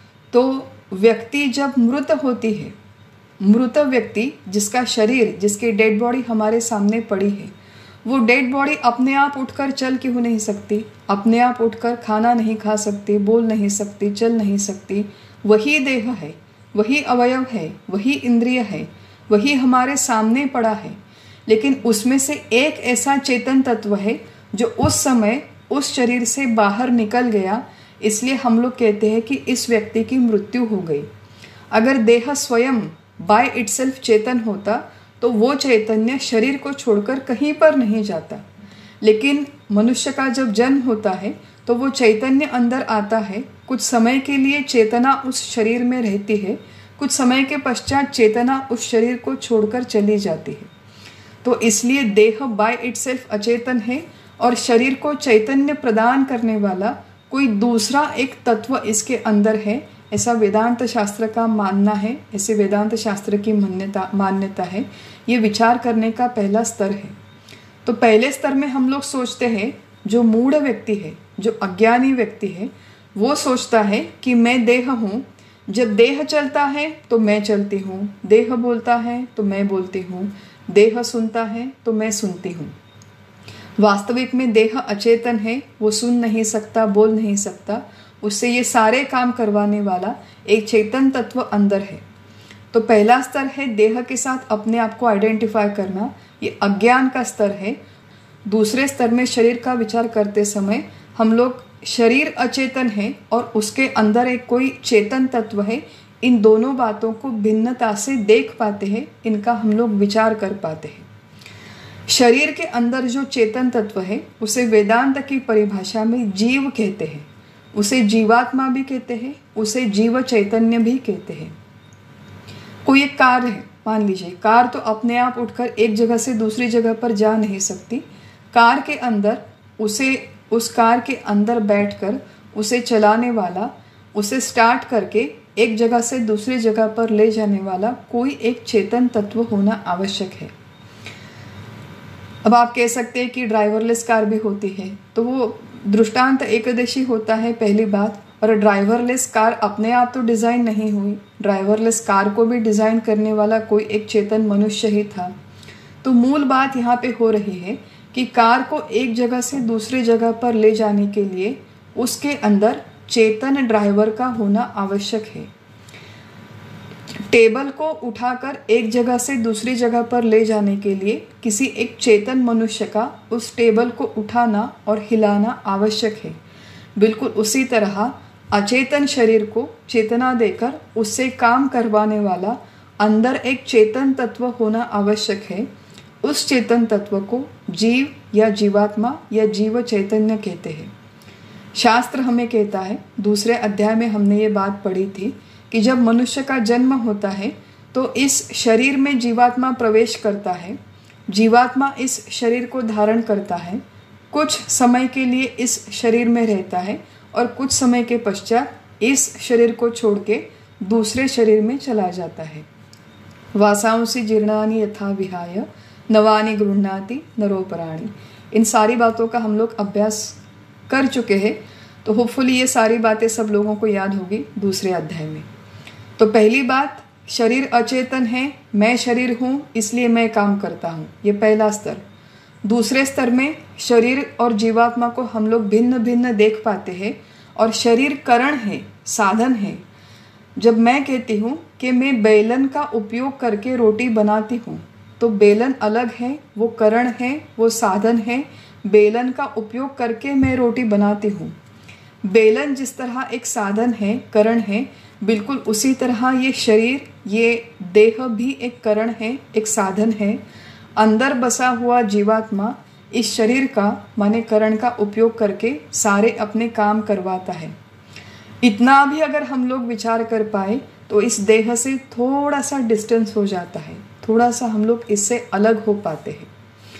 तो व्यक्ति जब मृत होती है, मृत व्यक्ति जिसका शरीर, जिसकी डेड बॉडी हमारे सामने पड़ी है, वो डेड बॉडी अपने आप उठकर चल क्यों नहीं सकती, अपने आप उठकर खाना नहीं खा सकती, बोल नहीं सकती, चल नहीं सकती। वही देह है, वही अवयव है, वही इंद्रिय है, वही हमारे सामने पड़ा है, लेकिन उसमें से एक ऐसा चेतन तत्व है जो उस समय उस शरीर से बाहर निकल गया, इसलिए हम लोग कहते हैं कि इस व्यक्ति की मृत्यु हो गई। अगर देह स्वयं बाय इटसेल्फ चेतन होता तो वो चैतन्य शरीर को छोड़कर कहीं पर नहीं जाता, लेकिन मनुष्य का जब जन्म होता है तो वो चैतन्य अंदर आता है, कुछ समय के लिए चेतना उस शरीर में रहती है, कुछ समय के पश्चात चेतना उस शरीर को छोड़कर चली जाती है। तो इसलिए देह बाय इटसेल्फ अचेतन है और शरीर को चैतन्य प्रदान करने वाला कोई दूसरा एक तत्व इसके अंदर है, ऐसा वेदांत शास्त्र का मानना है, ऐसे वेदांत शास्त्र की मान्यता मान्यता है। ये विचार करने का पहला स्तर है। तो पहले स्तर में हम लोग सोचते हैं, जो मूढ़ व्यक्ति है, जो अज्ञानी व्यक्ति है, वो सोचता है कि मैं देह हूँ। जब देह चलता है तो मैं चलती हूँ, देह बोलता है तो मैं बोलती हूँ, देह सुनता है तो मैं सुनती हूँ। वास्तविक में देह अचेतन है, वो सुन नहीं सकता, बोल नहीं सकता, उससे ये सारे काम करवाने वाला एक चेतन तत्व अंदर है। तो पहला स्तर है देह के साथ अपने आप को आइडेंटिफाई करना, ये अज्ञान का स्तर है। दूसरे स्तर में शरीर का विचार करते समय हम लोग शरीर अचेतन है और उसके अंदर एक कोई चेतन तत्व है, इन दोनों बातों को भिन्नता से देख पाते हैं, इनका हम लोग विचार कर पाते हैं। शरीर के अंदर जो चेतन तत्व है उसे वेदांत की परिभाषा में जीव कहते हैं, उसे जीवात्मा भी कहते हैं, उसे जीव चैतन्य भी कहते हैं। कोई एक कार है, मान लीजिए कार तो अपने आप उठकर एक जगह से दूसरी जगह पर जा नहीं सकती। कार के अंदर उसे उस कार के अंदर बैठकर उसे चलाने वाला, उसे स्टार्ट करके एक जगह से दूसरी जगह पर ले जाने वाला कोई एक चेतन तत्व होना आवश्यक है। अब आप कह सकते हैं कि ड्राइवरलेस कार भी होती है, तो वो दृष्टांत एकदशी होता है पहली बात। और ड्राइवरलेस कार अपने आप तो डिज़ाइन नहीं हुई, ड्राइवरलेस कार को भी डिज़ाइन करने वाला कोई एक चेतन मनुष्य ही था। तो मूल बात यहाँ पे हो रही है कि कार को एक जगह से दूसरी जगह पर ले जाने के लिए उसके अंदर चेतन ड्राइवर का होना आवश्यक है। टेबल को उठाकर एक जगह से दूसरी जगह पर ले जाने के लिए किसी एक चेतन मनुष्य का उस टेबल को उठाना और हिलाना आवश्यक है। बिल्कुल उसी तरह अचेतन शरीर को चेतना देकर उससे काम करवाने वाला अंदर एक चेतन तत्व होना आवश्यक है। उस चेतन तत्व को जीव या जीवात्मा या जीव चैतन्य कहते हैं। शास्त्र हमें कहता है, दूसरे अध्याय में हमने ये बात पढ़ी थी कि जब मनुष्य का जन्म होता है तो इस शरीर में जीवात्मा प्रवेश करता है। जीवात्मा इस शरीर को धारण करता है, कुछ समय के लिए इस शरीर में रहता है और कुछ समय के पश्चात इस शरीर को छोड़ के दूसरे शरीर में चला जाता है। वासांसि जीर्णानि यथा विहाय नवानि गृह्णाति नरोपराणि। इन सारी बातों का हम लोग अभ्यास कर चुके हैं, तो होपफुली ये सारी बातें सब लोगों को याद होगी दूसरे अध्याय में। तो पहली बात, शरीर अचेतन है, मैं शरीर हूँ इसलिए मैं काम करता हूँ, ये पहला स्तर। दूसरे स्तर में शरीर और जीवात्मा को हम लोग भिन्न भिन्न देख पाते हैं और शरीर करण है, साधन है। जब मैं कहती हूँ कि मैं बेलन का उपयोग करके रोटी बनाती हूँ, तो बेलन अलग है, वो करण है, वो साधन है। बेलन का उपयोग करके मैं रोटी बनाती हूँ। बेलन जिस तरह एक साधन है, करण है, बिल्कुल उसी तरह ये शरीर, ये देह भी एक करण है, एक साधन है। अंदर बसा हुआ जीवात्मा इस शरीर का माने करण का उपयोग करके सारे अपने काम करवाता है। इतना भी अगर हम लोग विचार कर पाए तो इस देह से थोड़ा सा डिस्टेंस हो जाता है, थोड़ा सा हम लोग इससे अलग हो पाते हैं।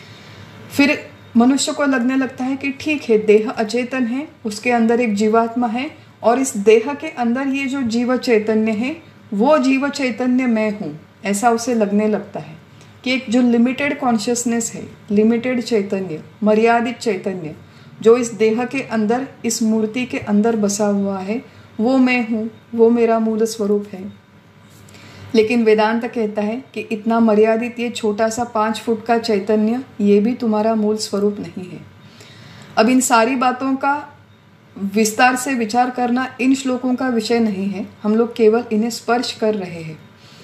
फिर मनुष्य को लगने लगता है कि ठीक है, देह अचेतन है, उसके अंदर एक जीवात्मा है और इस देह के अंदर ये जो जीव चैतन्य है वो जीव चैतन्य मैं हूँ, ऐसा उसे लगने लगता है कि एक जो लिमिटेड कॉन्शियसनेस है, लिमिटेड चैतन्य, मर्यादित चैतन्य जो इस देह के अंदर, इस मूर्ति के अंदर बसा हुआ है, वो मैं हूँ, वो मेरा मूल स्वरूप है। लेकिन वेदांत कहता है कि इतना मर्यादित ये छोटा सा पाँच फुट का चैतन्य ये भी तुम्हारा मूल स्वरूप नहीं है। अब इन सारी बातों का विस्तार से विचार करना इन श्लोकों का विषय नहीं है, हम लोग केवल इन्हें स्पर्श कर रहे हैं।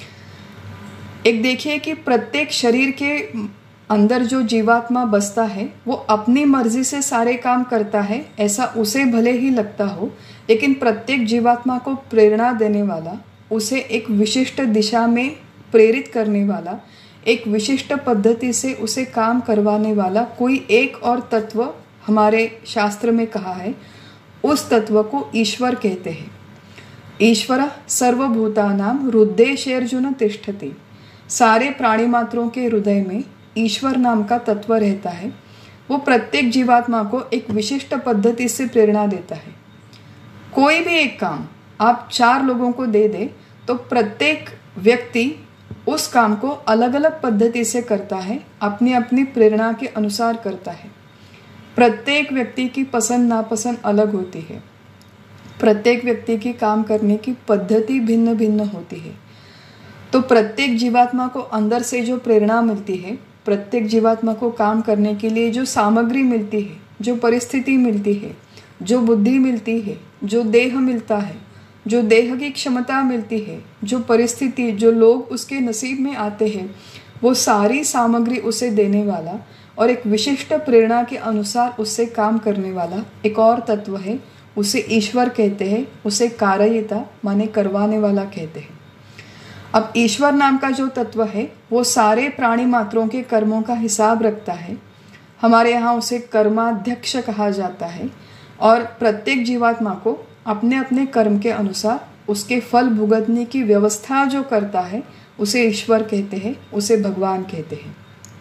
एक देखिए कि प्रत्येक शरीर के अंदर जो जीवात्मा बसता है वो अपनी मर्जी से सारे काम करता है, ऐसा उसे भले ही लगता हो, लेकिन प्रत्येक जीवात्मा को प्रेरणा देने वाला, उसे एक विशिष्ट दिशा में प्रेरित करने वाला, एक विशिष्ट पद्धति से उसे काम करवाने वाला कोई एक और तत्व हमारे शास्त्र में कहा है, उस तत्व को ईश्वर कहते हैं। ईश्वर सर्वभूतानां हृदयेषु तिष्ठति। सारे प्राणी मात्रों के हृदय में ईश्वर नाम का तत्व रहता है। वो प्रत्येक जीवात्मा को एक विशिष्ट पद्धति से प्रेरणा देता है। कोई भी एक काम आप चार लोगों को दे दे तो प्रत्येक व्यक्ति उस काम को अलग अलग पद्धति से करता है, अपनी अपनी प्रेरणा के अनुसार करता है। प्रत्येक व्यक्ति की पसंद नापसंद अलग होती है, प्रत्येक व्यक्ति की काम करने की पद्धति भिन्न भिन्न होती है। तो प्रत्येक जीवात्मा को अंदर से जो प्रेरणा मिलती है, प्रत्येक जीवात्मा को काम करने के लिए जो सामग्री मिलती है, जो परिस्थिति मिलती है, जो बुद्धि मिलती है, जो देह मिलता है, जो देह की क्षमता मिलती है, जो परिस्थिति, जो लोग उसके नसीब में आते हैं, वो सारी सामग्री उसे देने वाला और एक विशिष्ट प्रेरणा के अनुसार उससे काम करने वाला एक और तत्व है, उसे ईश्वर कहते हैं, उसे कारयिता माने करवाने वाला कहते हैं। अब ईश्वर नाम का जो तत्व है वो सारे प्राणी मात्रों के कर्मों का हिसाब रखता है। हमारे यहाँ उसे कर्माध्यक्ष कहा जाता है और प्रत्येक जीवात्मा को अपने अपने कर्म के अनुसार उसके फल भुगतने की व्यवस्था जो करता है उसे ईश्वर कहते हैं, उसे भगवान कहते हैं।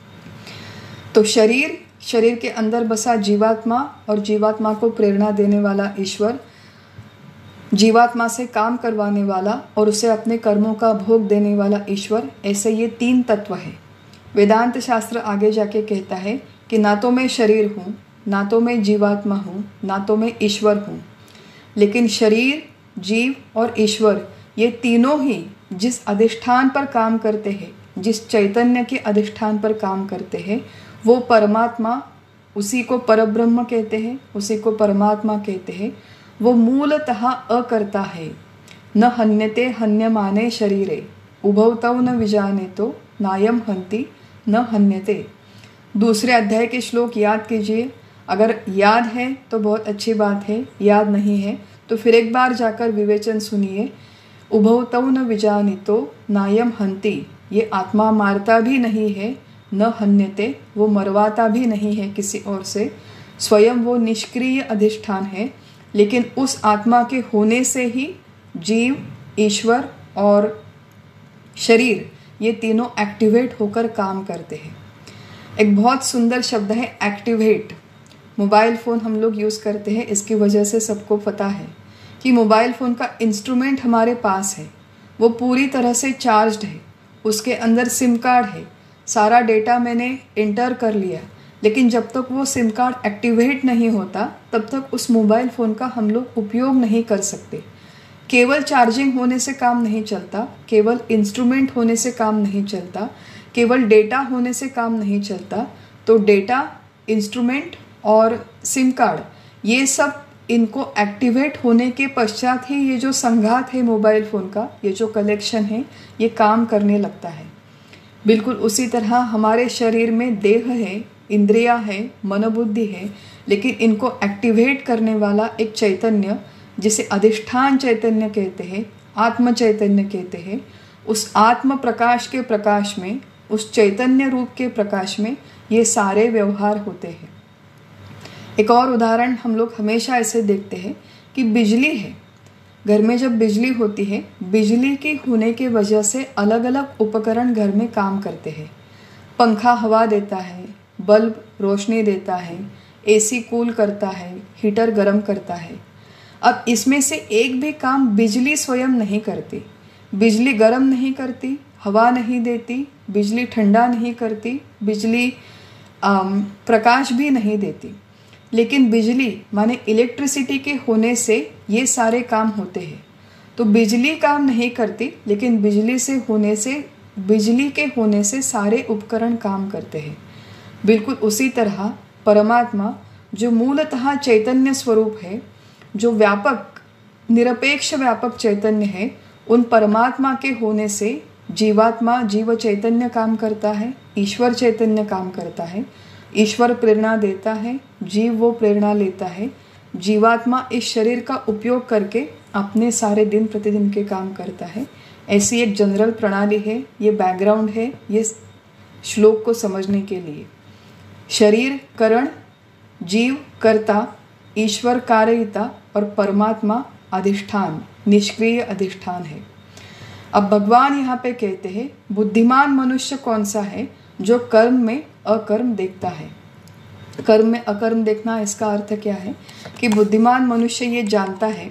तो शरीर, शरीर के अंदर बसा जीवात्मा और जीवात्मा को प्रेरणा देने वाला ईश्वर, जीवात्मा से काम करवाने वाला और उसे अपने कर्मों का भोग देने वाला ईश्वर, ऐसे ये तीन तत्व है। वेदांत शास्त्र आगे जाके कहता है कि ना तो मैं शरीर हूँ, ना तो मैं जीवात्मा हूँ, ना तो मैं ईश्वर हूँ, लेकिन शरीर, जीव और ईश्वर ये तीनों ही जिस अधिष्ठान पर काम करते हैं, जिस चैतन्य के अधिष्ठान पर काम करते हैं, वो परमात्मा, उसी को परब्रह्म कहते हैं, उसी को परमात्मा कहते हैं। वो मूलतः अकर्ता है। न हन्यते हन्यमाने शरीरे उभौतौ न विजानेतो नायम हन्ति न हन्यते। दूसरे अध्याय के श्लोक याद कीजिए। अगर याद है तो बहुत अच्छी बात है, याद नहीं है तो फिर एक बार जाकर विवेचन सुनिए। उभौतौ न विजानितो नायम हन्ति, ये आत्मा मारता भी नहीं है, न हन्यते, वो मरवाता भी नहीं है किसी और से। स्वयं वो निष्क्रिय अधिष्ठान है, लेकिन उस आत्मा के होने से ही जीव, ईश्वर और शरीर ये तीनों एक्टिवेट होकर काम करते हैं। एक बहुत सुंदर शब्द है एक्टिवेट। मोबाइल फ़ोन हम लोग यूज़ करते हैं, इसकी वजह से सबको पता है कि मोबाइल फ़ोन का इंस्ट्रूमेंट हमारे पास है, वो पूरी तरह से चार्ज्ड है, उसके अंदर सिम कार्ड है, सारा डेटा मैंने इंटर कर लिया, लेकिन जब तक वो सिम कार्ड एक्टिवेट नहीं होता तब तक उस मोबाइल फ़ोन का हम लोग उपयोग नहीं कर सकते। केवल चार्जिंग होने से काम नहीं चलता, केवल इंस्ट्रूमेंट होने से काम नहीं चलता, केवल डेटा होने से काम नहीं चलता। तो डेटा, इंस्ट्रूमेंट और सिम कार्ड ये सब, इनको एक्टिवेट होने के पश्चात ही ये जो संघात है मोबाइल फ़ोन का, ये जो कलेक्शन है, ये काम करने लगता है। बिल्कुल उसी तरह हमारे शरीर में देह है, इंद्रियां है, मनोबुद्धि है, लेकिन इनको एक्टिवेट करने वाला एक चैतन्य, जिसे अधिष्ठान चैतन्य कहते हैं, आत्म चैतन्य कहते हैं, उस आत्म प्रकाश के प्रकाश में, उस चैतन्य रूप के प्रकाश में ये सारे व्यवहार होते हैं। एक और उदाहरण हम लोग हमेशा ऐसे देखते हैं कि बिजली है, घर में जब बिजली होती है, बिजली की होने की वजह से अलग अलग उपकरण घर में काम करते हैं। पंखा हवा देता है, बल्ब रोशनी देता है, एसी कूल करता है, हीटर गर्म करता है। अब इसमें से एक भी काम बिजली स्वयं नहीं करती। बिजली गर्म नहीं करती, हवा नहीं देती, बिजली ठंडा नहीं करती, बिजली आम, प्रकाश भी नहीं देती, लेकिन बिजली माने इलेक्ट्रिसिटी के होने से ये सारे काम होते हैं। तो बिजली काम नहीं करती, लेकिन बिजली से होने से बिजली के होने से सारे उपकरण काम करते हैं। बिल्कुल उसी तरह परमात्मा जो मूलतः चैतन्य स्वरूप है, जो व्यापक निरपेक्ष व्यापक चैतन्य है, उन परमात्मा के होने से जीवात्मा, जीव चैतन्य काम करता है, ईश्वर चैतन्य काम करता है। ईश्वर प्रेरणा देता है, जीव वो प्रेरणा लेता है। जीवात्मा इस शरीर का उपयोग करके अपने सारे दिन प्रतिदिन के काम करता है। ऐसी एक जनरल प्रणाली है, ये बैकग्राउंड है ये श्लोक को समझने के लिए। शरीर करण, जीव कर्ता, ईश्वर कारयिता और परमात्मा अधिष्ठान, निष्क्रिय अधिष्ठान है। अब भगवान यहाँ पे कहते हैं बुद्धिमान मनुष्य कौन सा है, जो कर्म में अकर्म देखता है। कर्म में अकर्म देखना, इसका अर्थ क्या है कि बुद्धिमान मनुष्य ये जानता है,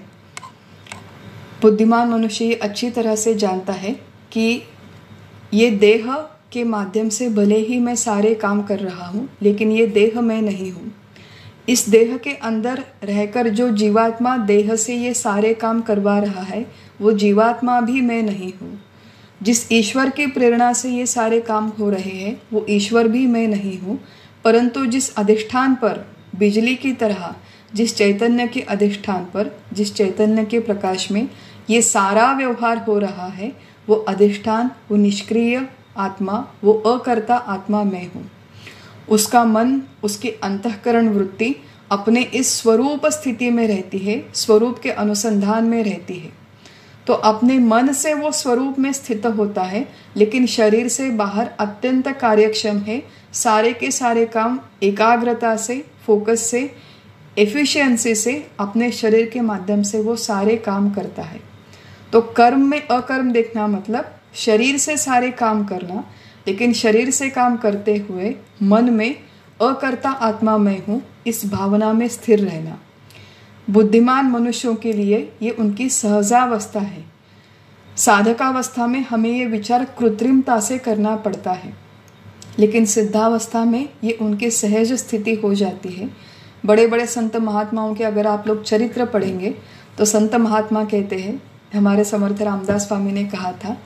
बुद्धिमान मनुष्य ये अच्छी तरह से जानता है कि ये देह के माध्यम से भले ही मैं सारे काम कर रहा हूँ, लेकिन ये देह मैं नहीं हूँ। इस देह के अंदर रहकर जो जीवात्मा देह से ये सारे काम करवा रहा है, वो जीवात्मा भी मैं नहीं हूँ। जिस ईश्वर की प्रेरणा से ये सारे काम हो रहे हैं, वो ईश्वर भी मैं नहीं हूँ। परंतु जिस अधिष्ठान पर बिजली की तरह, जिस चैतन्य के अधिष्ठान पर, जिस चैतन्य के प्रकाश में ये सारा व्यवहार हो रहा है, वो अधिष्ठान, वो निष्क्रिय आत्मा, वो अकर्ता आत्मा मैं हूँ। उसका मन, उसकी अंतःकरण वृत्ति अपने इस स्वरूप स्थिति में रहती है, स्वरूप के अनुसंधान में रहती है। तो अपने मन से वो स्वरूप में स्थित होता है, लेकिन शरीर से बाहर अत्यंत कार्यक्षम है। सारे के सारे काम एकाग्रता से, फोकस से, एफिशिएंसी से अपने शरीर के माध्यम से वो सारे काम करता है। तो कर्म में अकर्म देखना मतलब शरीर से सारे काम करना, लेकिन शरीर से काम करते हुए मन में अकर्ता आत्मा मैं हूँ, इस भावना में स्थिर रहना। बुद्धिमान मनुष्यों के लिए ये उनकी सहजावस्था है। साधकावस्था में हमें ये विचार कृत्रिमता से करना पड़ता है, लेकिन सिद्धावस्था में ये उनकी सहज स्थिति हो जाती है। बड़े बड़े संत महात्माओं के अगर आप लोग चरित्र पढ़ेंगे तो संत महात्मा कहते हैं, हमारे समर्थ रामदास स्वामी ने कहा था,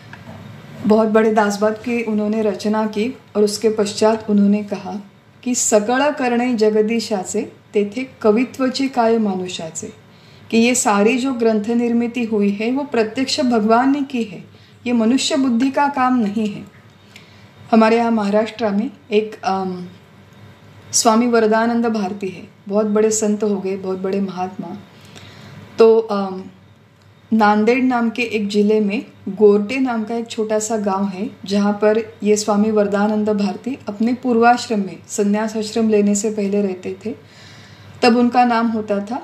बहुत बड़े दासबाद की उन्होंने रचना की और उसके पश्चात उन्होंने कहा की सकळ करणे जगदीशाचे तेथे कवित्वची काय मानुषाचे, कि ये सारी जो ग्रंथ निर्मिती हुई है वो प्रत्यक्ष भगवान ने की है, ये मनुष्य बुद्धि का काम नहीं है। हमारे यहाँ महाराष्ट्र में एक आम, स्वामी वरदानंद भारती है, बहुत बड़े संत हो गए, बहुत बड़े महात्मा। तो आम, नांदेड़ नाम के एक ज़िले में गोरटे नाम का एक छोटा सा गांव है, जहाँ पर ये स्वामी वरदानंद भारती अपने पूर्वाश्रम में संन्यास आश्रम लेने से पहले रहते थे। तब उनका नाम होता था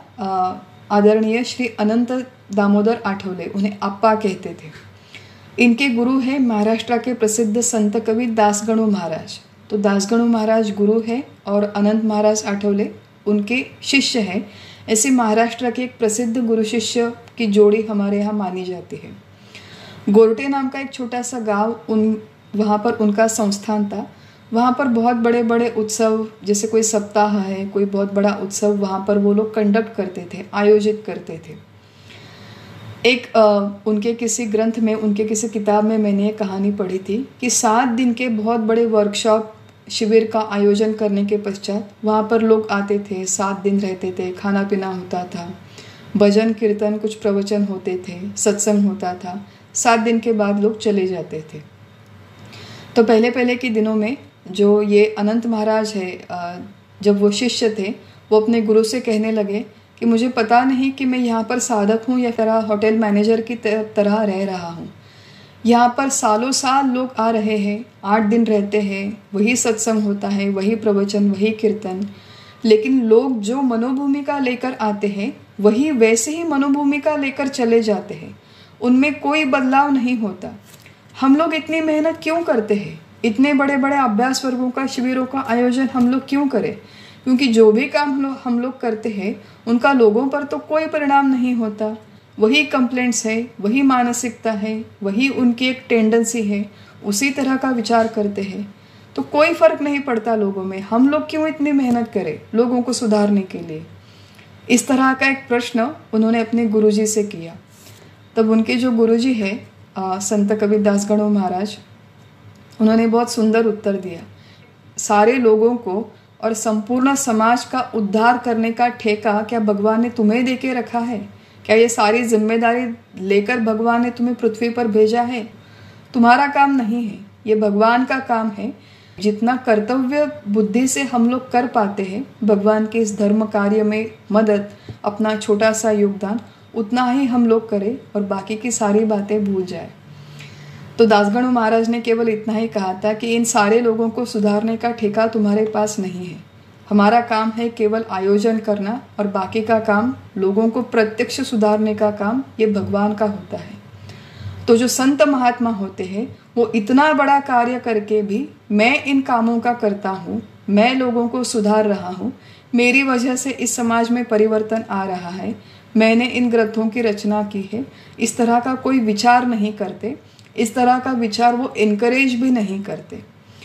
आदरणीय श्री अनंत दामोदर आठवले, उन्हें अप्पा कहते थे। इनके गुरु हैं महाराष्ट्र के प्रसिद्ध संत कवि दासगणु महाराज। तो दासगणु महाराज गुरु है और अनंत महाराज आठवले उनके शिष्य हैं। ऐसे महाराष्ट्र के एक प्रसिद्ध गुरु शिष्य की जोड़ी हमारे यहाँ मानी जाती है। गोरटे नाम का एक छोटा सा गांव, उन वहाँ पर उनका संस्थान था। वहाँ पर बहुत बड़े बड़े उत्सव, जैसे कोई सप्ताह है, कोई बहुत बड़ा उत्सव वहाँ पर वो लोग कंडक्ट करते थे, आयोजित करते थे। एक आ, उनके किसी ग्रंथ में, उनके किसी किताब में मैंने ये कहानी पढ़ी थी कि सात दिन के बहुत बड़े वर्कशॉप शिविर का आयोजन करने के पश्चात वहाँ पर लोग आते थे, सात दिन रहते थे, खाना पीना होता था, भजन कीर्तन कुछ प्रवचन होते थे, सत्संग होता था। सात दिन के बाद लोग चले जाते थे। तो पहले पहले के दिनों में जो ये अनंत महाराज है, जब वो शिष्य थे, वो अपने गुरु से कहने लगे कि मुझे पता नहीं कि मैं यहाँ पर साधक हूँ या फिर होटल मैनेजर की तरह रह रहा हूँ। यहाँ पर सालों साल लोग आ रहे हैं, आठ दिन रहते हैं, वही सत्संग होता है, वही प्रवचन, वही कीर्तन, लेकिन लोग जो मनोभूमिका लेकर आते हैं वही वैसे ही मनोभूमिका लेकर चले जाते हैं, उनमें कोई बदलाव नहीं होता। हम लोग इतनी मेहनत क्यों करते हैं? इतने बड़े बड़े अभ्यास वर्गों का, शिविरों का आयोजन हम लोग क्यों करें? क्योंकि जो भी काम हम लोग हम लोग करते हैं उनका लोगों पर तो कोई परिणाम नहीं होता। वही कंप्लेंट्स है, वही मानसिकता है, वही उनकी एक टेंडेंसी है, उसी तरह का विचार करते हैं, तो कोई फर्क नहीं पड़ता लोगों में। हम लोग क्यों इतनी मेहनत करें लोगों को सुधारने के लिए? इस तरह का एक प्रश्न उन्होंने अपने गुरुजी से किया। तब उनके जो गुरुजी है संत कबीर दासगणु महाराज, उन्होंने बहुत सुंदर उत्तर दिया। सारे लोगों को और संपूर्ण समाज का उद्धार करने का ठेका क्या भगवान ने तुम्हें दे के रखा है? क्या ये सारी जिम्मेदारी लेकर भगवान ने तुम्हें पृथ्वी पर भेजा है? तुम्हारा काम नहीं है, ये भगवान का काम है। जितना कर्तव्य बुद्धि से हम लोग कर पाते हैं भगवान के इस धर्म कार्य में मदद, अपना छोटा सा योगदान, उतना ही हम लोग करें और बाकी की सारी बातें भूल जाए। तो दासगणु महाराज ने केवल इतना ही कहा था कि इन सारे लोगों को सुधारने का ठेका तुम्हारे पास नहीं है। हमारा काम है केवल आयोजन करना और बाकी का काम, लोगों को प्रत्यक्ष सुधारने का काम, ये भगवान का होता है। तो जो संत महात्मा होते हैं वो इतना बड़ा कार्य करके भी मैं इन कामों का करता हूँ, मैं लोगों को सुधार रहा हूँ, मेरी वजह से इस समाज में परिवर्तन आ रहा है, मैंने इन ग्रंथों की रचना की है, इस तरह का कोई विचार नहीं करते। इस तरह का विचार वो इनकरेज भी नहीं करते।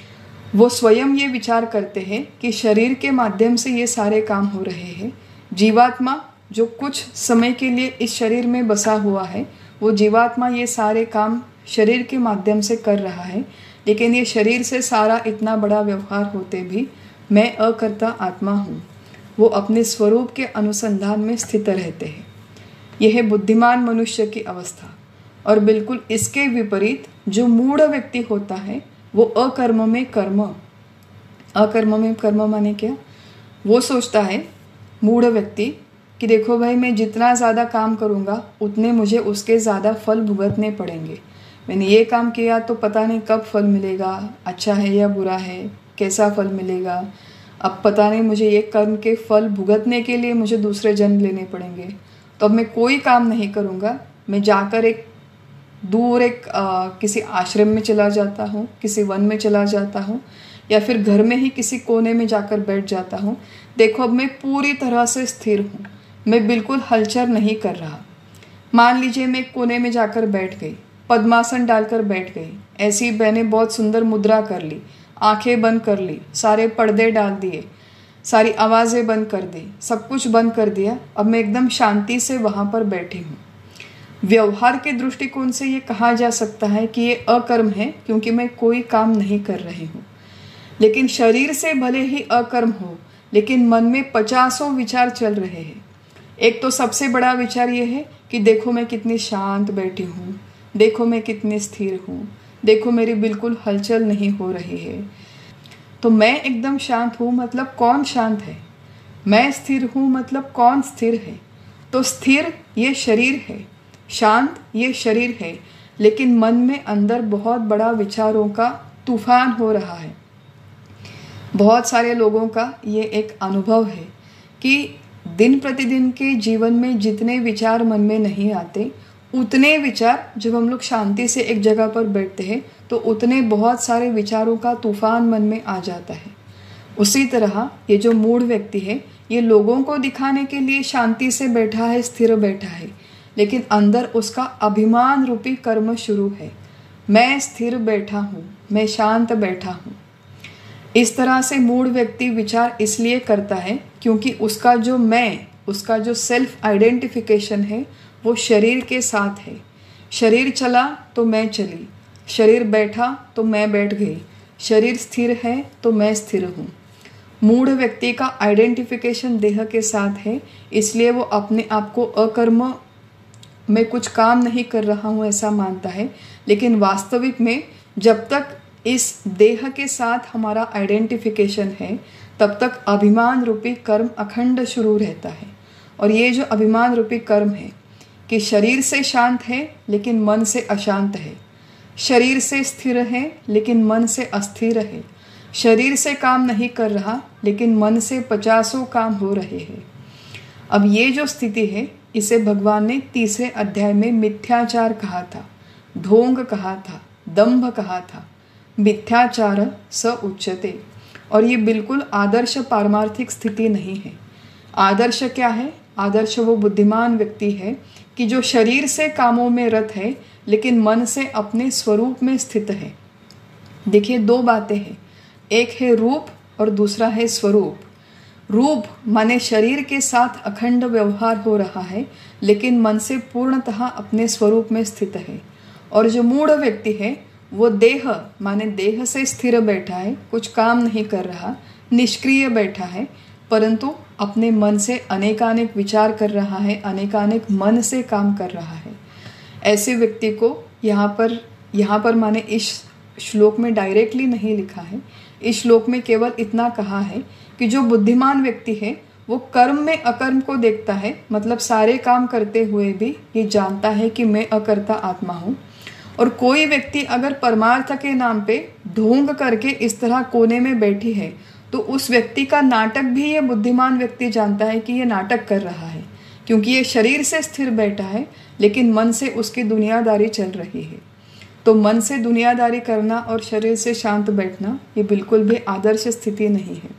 वो स्वयं ये विचार करते हैं कि शरीर के माध्यम से ये सारे काम हो रहे हैं। जीवात्मा जो कुछ समय के लिए इस शरीर में बसा हुआ है, वो जीवात्मा ये सारे काम शरीर के माध्यम से कर रहा है, लेकिन ये शरीर से सारा इतना बड़ा व्यवहार होते भी मैं अकर्ता आत्मा हूँ। वो अपने स्वरूप के अनुसंधान में स्थित रहते हैं। यह है बुद्धिमान मनुष्य की अवस्था। और बिल्कुल इसके विपरीत जो मूढ़ व्यक्ति होता है वो अकर्म में कर्म, अकर्म में कर्म माने क्या? वो सोचता है मूढ़ व्यक्ति कि देखो भाई, मैं जितना ज़्यादा काम करूँगा उतने मुझे उसके ज़्यादा फल भुगतने पड़ेंगे। मैंने ये काम किया तो पता नहीं कब फल मिलेगा, अच्छा है या बुरा है, कैसा फल मिलेगा। अब पता नहीं मुझे ये कर्म के फल भुगतने के लिए मुझे दूसरे जन्म लेने पड़ेंगे। तो अब मैं कोई काम नहीं करूँगा, मैं जाकर एक दूर एक आ, किसी आश्रम में चला जाता हूँ, किसी वन में चला जाता हूँ, या फिर घर में ही किसी कोने में जाकर बैठ जाता हूँ। देखो अब मैं पूरी तरह से स्थिर हूँ, मैं बिल्कुल हलचल नहीं कर रहा। मान लीजिए मैं एक कोने में जाकर बैठ गई, पद्मासन डालकर बैठ गई, ऐसी मैंने बहुत सुंदर मुद्रा कर ली, आंखें बंद कर ली, सारे पर्दे डाल दिए, सारी आवाज़ें बंद कर दी, सब कुछ बंद कर दिया। अब मैं एकदम शांति से वहाँ पर बैठी हूँ। व्यवहार के दृष्टिकोण से ये कहा जा सकता है कि ये अकर्म है, क्योंकि मैं कोई काम नहीं कर रही हूँ। लेकिन शरीर से भले ही अकर्म हो, लेकिन मन में पचासों विचार चल रहे हैं। एक तो सबसे बड़ा विचार ये है कि देखो मैं कितनी शांत बैठी हूँ, देखो मैं कितनी स्थिर हूँ, देखो मेरी बिल्कुल हलचल नहीं हो रही है। तो मैं एकदम शांत हूँ मतलब कौन शांत है, मैं स्थिर हूँ मतलब कौन स्थिर है। तो स्थिर ये शरीर है, शांत ये शरीर है, लेकिन मन में अंदर बहुत बड़ा विचारों का तूफान हो रहा है। बहुत सारे लोगों का ये एक अनुभव है कि दिन प्रतिदिन के जीवन में जितने विचार मन में नहीं आते, उतने विचार जब हम लोग शांति से एक जगह पर बैठते हैं तो उतने बहुत सारे विचारों का तूफान मन में आ जाता है। उसी तरह ये जो मूढ़ व्यक्ति है, ये लोगों को दिखाने के लिए शांति से बैठा है, स्थिर बैठा है, लेकिन अंदर उसका अभिमान रूपी कर्म शुरू है। मैं स्थिर बैठा हूँ, मैं शांत बैठा हूँ। इस तरह से मूढ़ व्यक्ति विचार इसलिए करता है क्योंकि उसका जो मैं, उसका जो सेल्फ आइडेंटिफिकेशन है वो शरीर के साथ है। शरीर चला तो मैं चली, शरीर बैठा तो मैं बैठ गई, शरीर स्थिर है तो मैं स्थिर हूँ। मूढ़ व्यक्ति का आइडेंटिफिकेशन देह के साथ है, इसलिए वो अपने आप को अकर्म में कुछ काम नहीं कर रहा हूँ ऐसा मानता है। लेकिन वास्तविक में जब तक इस देह के साथ हमारा आइडेंटिफिकेशन है, तब तक अभिमान रूपी कर्म अखंड शुरू रहता है। और ये जो अभिमान रूपी कर्म है कि शरीर से शांत है लेकिन मन से अशांत है, शरीर से स्थिर है लेकिन मन से अस्थिर है, शरीर से काम नहीं कर रहा लेकिन मन से पचासों काम हो रहे हैं। अब ये जो स्थिति है, इसे भगवान ने तीसरे अध्याय में मिथ्याचार कहा था, ढोंग कहा था, दंभ कहा था। मिथ्याचार स उच्यते। और ये बिल्कुल आदर्श पारमार्थिक स्थिति नहीं है। आदर्श क्या है? आदर्श वो बुद्धिमान व्यक्ति है कि जो शरीर से कामों में रत है लेकिन मन से अपने स्वरूप में स्थित है। देखिए, दो बातें हैं, एक है रूप और दूसरा है स्वरूप। रूप माने शरीर के साथ अखंड व्यवहार हो रहा है लेकिन मन से पूर्णतः अपने स्वरूप में स्थित है। और जो मूढ़ व्यक्ति है वो देह माने देह से स्थिर बैठा है, कुछ काम नहीं कर रहा, निष्क्रिय बैठा है, परंतु अपने मन से अनेकानेक विचार कर रहा है, अनेकानेक मन से काम कर रहा है। ऐसे व्यक्ति को यहाँ पर यहाँ पर माने इस श्लोक में डायरेक्टली नहीं लिखा है। इस श्लोक में केवल इतना कहा है कि जो बुद्धिमान व्यक्ति है वो कर्म में अकर्म को देखता है, मतलब सारे काम करते हुए भी ये जानता है कि मैं अकर्ता आत्मा हूँ। और कोई व्यक्ति अगर परमार्थ के नाम पे ढोंग करके इस तरह कोने में बैठी है तो उस व्यक्ति का नाटक भी ये बुद्धिमान व्यक्ति जानता है कि ये नाटक कर रहा है, क्योंकि ये शरीर से स्थिर बैठा है लेकिन मन से उसकी दुनियादारी चल रही है। तो मन से दुनियादारी करना और शरीर से शांत बैठना ये बिल्कुल भी आदर्श स्थिति नहीं है।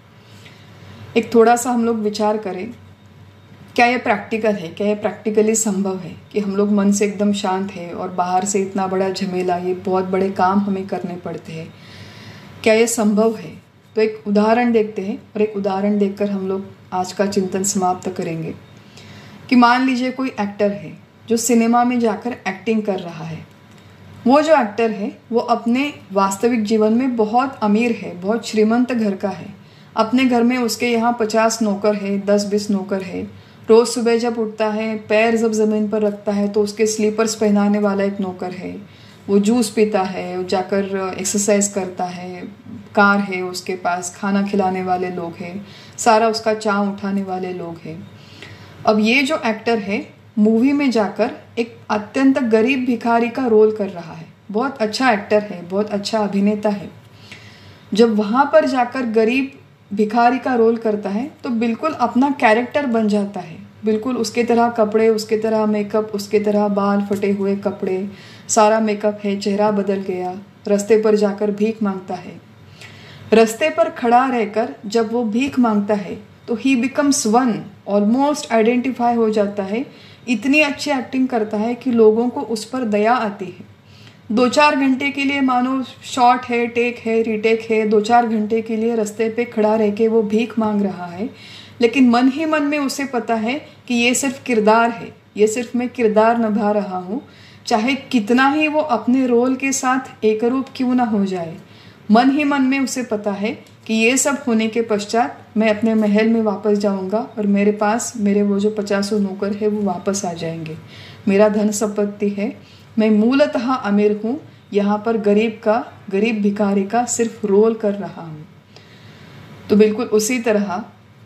एक थोड़ा सा हम लोग विचार करें, क्या ये प्रैक्टिकल है? क्या ये प्रैक्टिकली संभव है कि हम लोग मन से एकदम शांत है और बाहर से इतना बड़ा झमेला, ये बहुत बड़े काम हमें करने पड़ते हैं? क्या ये संभव है? तो एक उदाहरण देखते हैं और एक उदाहरण देखकर हम लोग आज का चिंतन समाप्त करेंगे। कि मान लीजिए कोई एक्टर है जो सिनेमा में जाकर एक्टिंग कर रहा है। वो जो एक्टर है वो अपने वास्तविक जीवन में बहुत अमीर है, बहुत श्रीमंत घर का है। अपने घर में उसके यहाँ पचास नौकर है, दस बीस नौकर है। रोज़ सुबह जब उठता है, पैर जब ज़मीन पर रखता है तो उसके स्लीपर्स पहनाने वाला एक नौकर है। वो जूस पीता है, जाकर एक्सरसाइज करता है, कार है उसके पास, खाना खिलाने वाले लोग हैं, सारा उसका चाव उठाने वाले लोग हैं। अब ये जो एक्टर है मूवी में जाकर एक अत्यंत गरीब भिखारी का रोल कर रहा है। बहुत अच्छा एक्टर है, बहुत अच्छा अभिनेता है। जब वहाँ पर जाकर गरीब भिखारी का रोल करता है तो बिल्कुल अपना कैरेक्टर बन जाता है। बिल्कुल उसके तरह कपड़े, उसके तरह मेकअप, उसके तरह बाल फटे हुए कपड़े, सारा मेकअप है, चेहरा बदल गया। रास्ते पर जाकर भीख मांगता है। रास्ते पर खड़ा रहकर जब वो भीख मांगता है तो ही बिकम्स वन, ऑलमोस्ट आइडेंटिफाई हो जाता है। इतनी अच्छी एक्टिंग करता है कि लोगों को उस पर दया आती है। दो चार घंटे के लिए मानो शॉट है, टेक है, रीटेक है, दो चार घंटे के लिए रास्ते पे खड़ा रह के वो भीख मांग रहा है, लेकिन मन ही मन में उसे पता है कि ये सिर्फ किरदार है, ये सिर्फ मैं किरदार निभा रहा हूँ। चाहे कितना ही वो अपने रोल के साथ एकरूप क्यों ना हो जाए, मन ही मन में उसे पता है कि ये सब होने के पश्चात मैं अपने महल में वापस जाऊंगा और मेरे पास मेरे वो जो पचासों नौकर है वो वापस आ जाएंगे। मेरा धन संपत्ति है, मैं मूलतः अमीर हूँ, यहाँ पर गरीब का, गरीब भिखारी का सिर्फ रोल कर रहा हूँ। तो बिल्कुल उसी तरह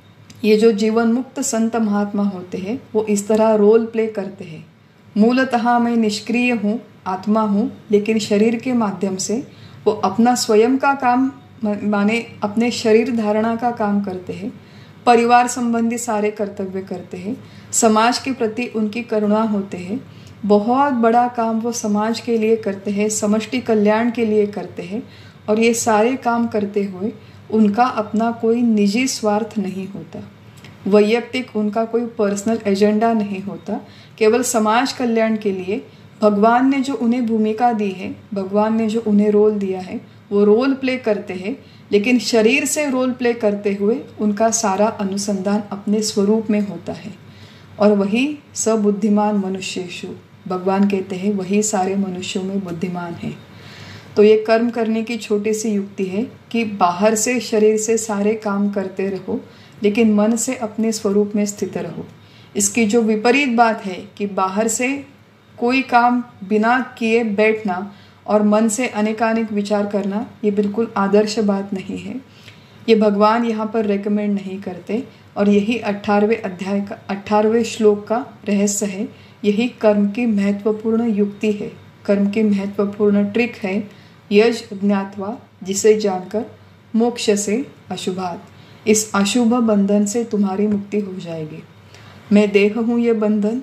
ये जो जीवन मुक्त संत महात्मा होते हैं वो इस तरह रोल प्ले करते हैं। मूलतः मैं निष्क्रिय हूँ, आत्मा हूँ, लेकिन शरीर के माध्यम से वो अपना स्वयं का काम, माने अपने शरीर धारणा का काम करते हैं, परिवार संबंधी सारे कर्तव्य करते हैं, समाज के प्रति उनकी करुणा होते हैं, बहुत बड़ा काम वो समाज के लिए करते हैं, समष्टि कल्याण के लिए करते हैं। और ये सारे काम करते हुए उनका अपना कोई निजी स्वार्थ नहीं होता, वैयक्तिक उनका कोई पर्सनल एजेंडा नहीं होता। केवल समाज कल्याण के लिए भगवान ने जो उन्हें भूमिका दी है, भगवान ने जो उन्हें रोल दिया है, वो रोल प्ले करते हैं। लेकिन शरीर से रोल प्ले करते हुए उनका सारा अनुसंधान अपने स्वरूप में होता है। और वही सबुद्धिमान मनुष्येषु, भगवान कहते हैं वही सारे मनुष्यों में बुद्धिमान है। तो ये कर्म करने की छोटी सी युक्ति है कि बाहर से शरीर से सारे काम करते रहो, लेकिन मन से अपने स्वरूप में स्थित रहो। इसकी जो विपरीत बात है कि बाहर से कोई काम बिना किए बैठना और मन से अनेकानेक विचार करना, ये बिल्कुल आदर्श बात नहीं है। ये भगवान यहाँ पर रेकमेंड नहीं करते। और यही अठारहवें अध्याय का अठारहवें श्लोक का रहस्य है। यही कर्म की महत्वपूर्ण युक्ति है, कर्म की महत्वपूर्ण ट्रिक है। यज ज्ञात्वा, जिसे जानकर, मोक्ष से अशुभात, इस अशुभ बंधन से तुम्हारी मुक्ति हो जाएगी। मैं देह हूँ ये बंधन,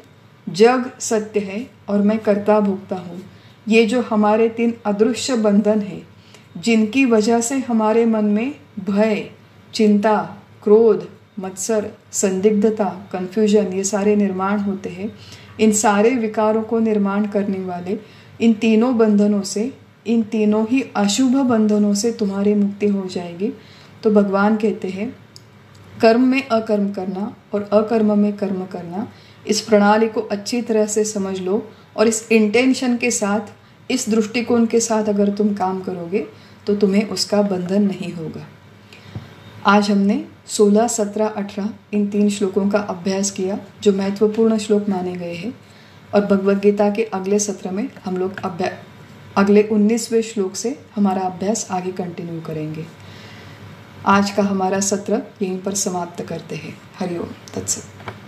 जग सत्य है और मैं कर्ता भोक्ता हूँ। ये जो हमारे तीन अदृश्य बंधन है, जिनकी वजह से हमारे मन में भय, चिंता, क्रोध, मत्सर, संदिग्धता, कन्फ्यूजन, ये सारे निर्माण होते हैं, इन सारे विकारों को निर्माण करने वाले इन तीनों बंधनों से, इन तीनों ही अशुभ बंधनों से तुम्हारी मुक्ति हो जाएगी। तो भगवान कहते हैं कर्म में अकर्म करना और अकर्म में कर्म करना, इस प्रणाली को अच्छी तरह से समझ लो और इस इंटेंशन के साथ, इस दृष्टिकोण के साथ अगर तुम काम करोगे तो तुम्हें उसका बंधन नहीं होगा। आज हमने सोलह, सत्रह, अठारह इन तीन श्लोकों का अभ्यास किया जो महत्वपूर्ण श्लोक माने गए हैं। और भगवद गीता के अगले सत्र में हम लोग अभ्यास अगले उन्नीसवें श्लोक से हमारा अभ्यास आगे कंटिन्यू करेंगे। आज का हमारा सत्र यहीं पर समाप्त करते हैं। हरिओम तत्सत।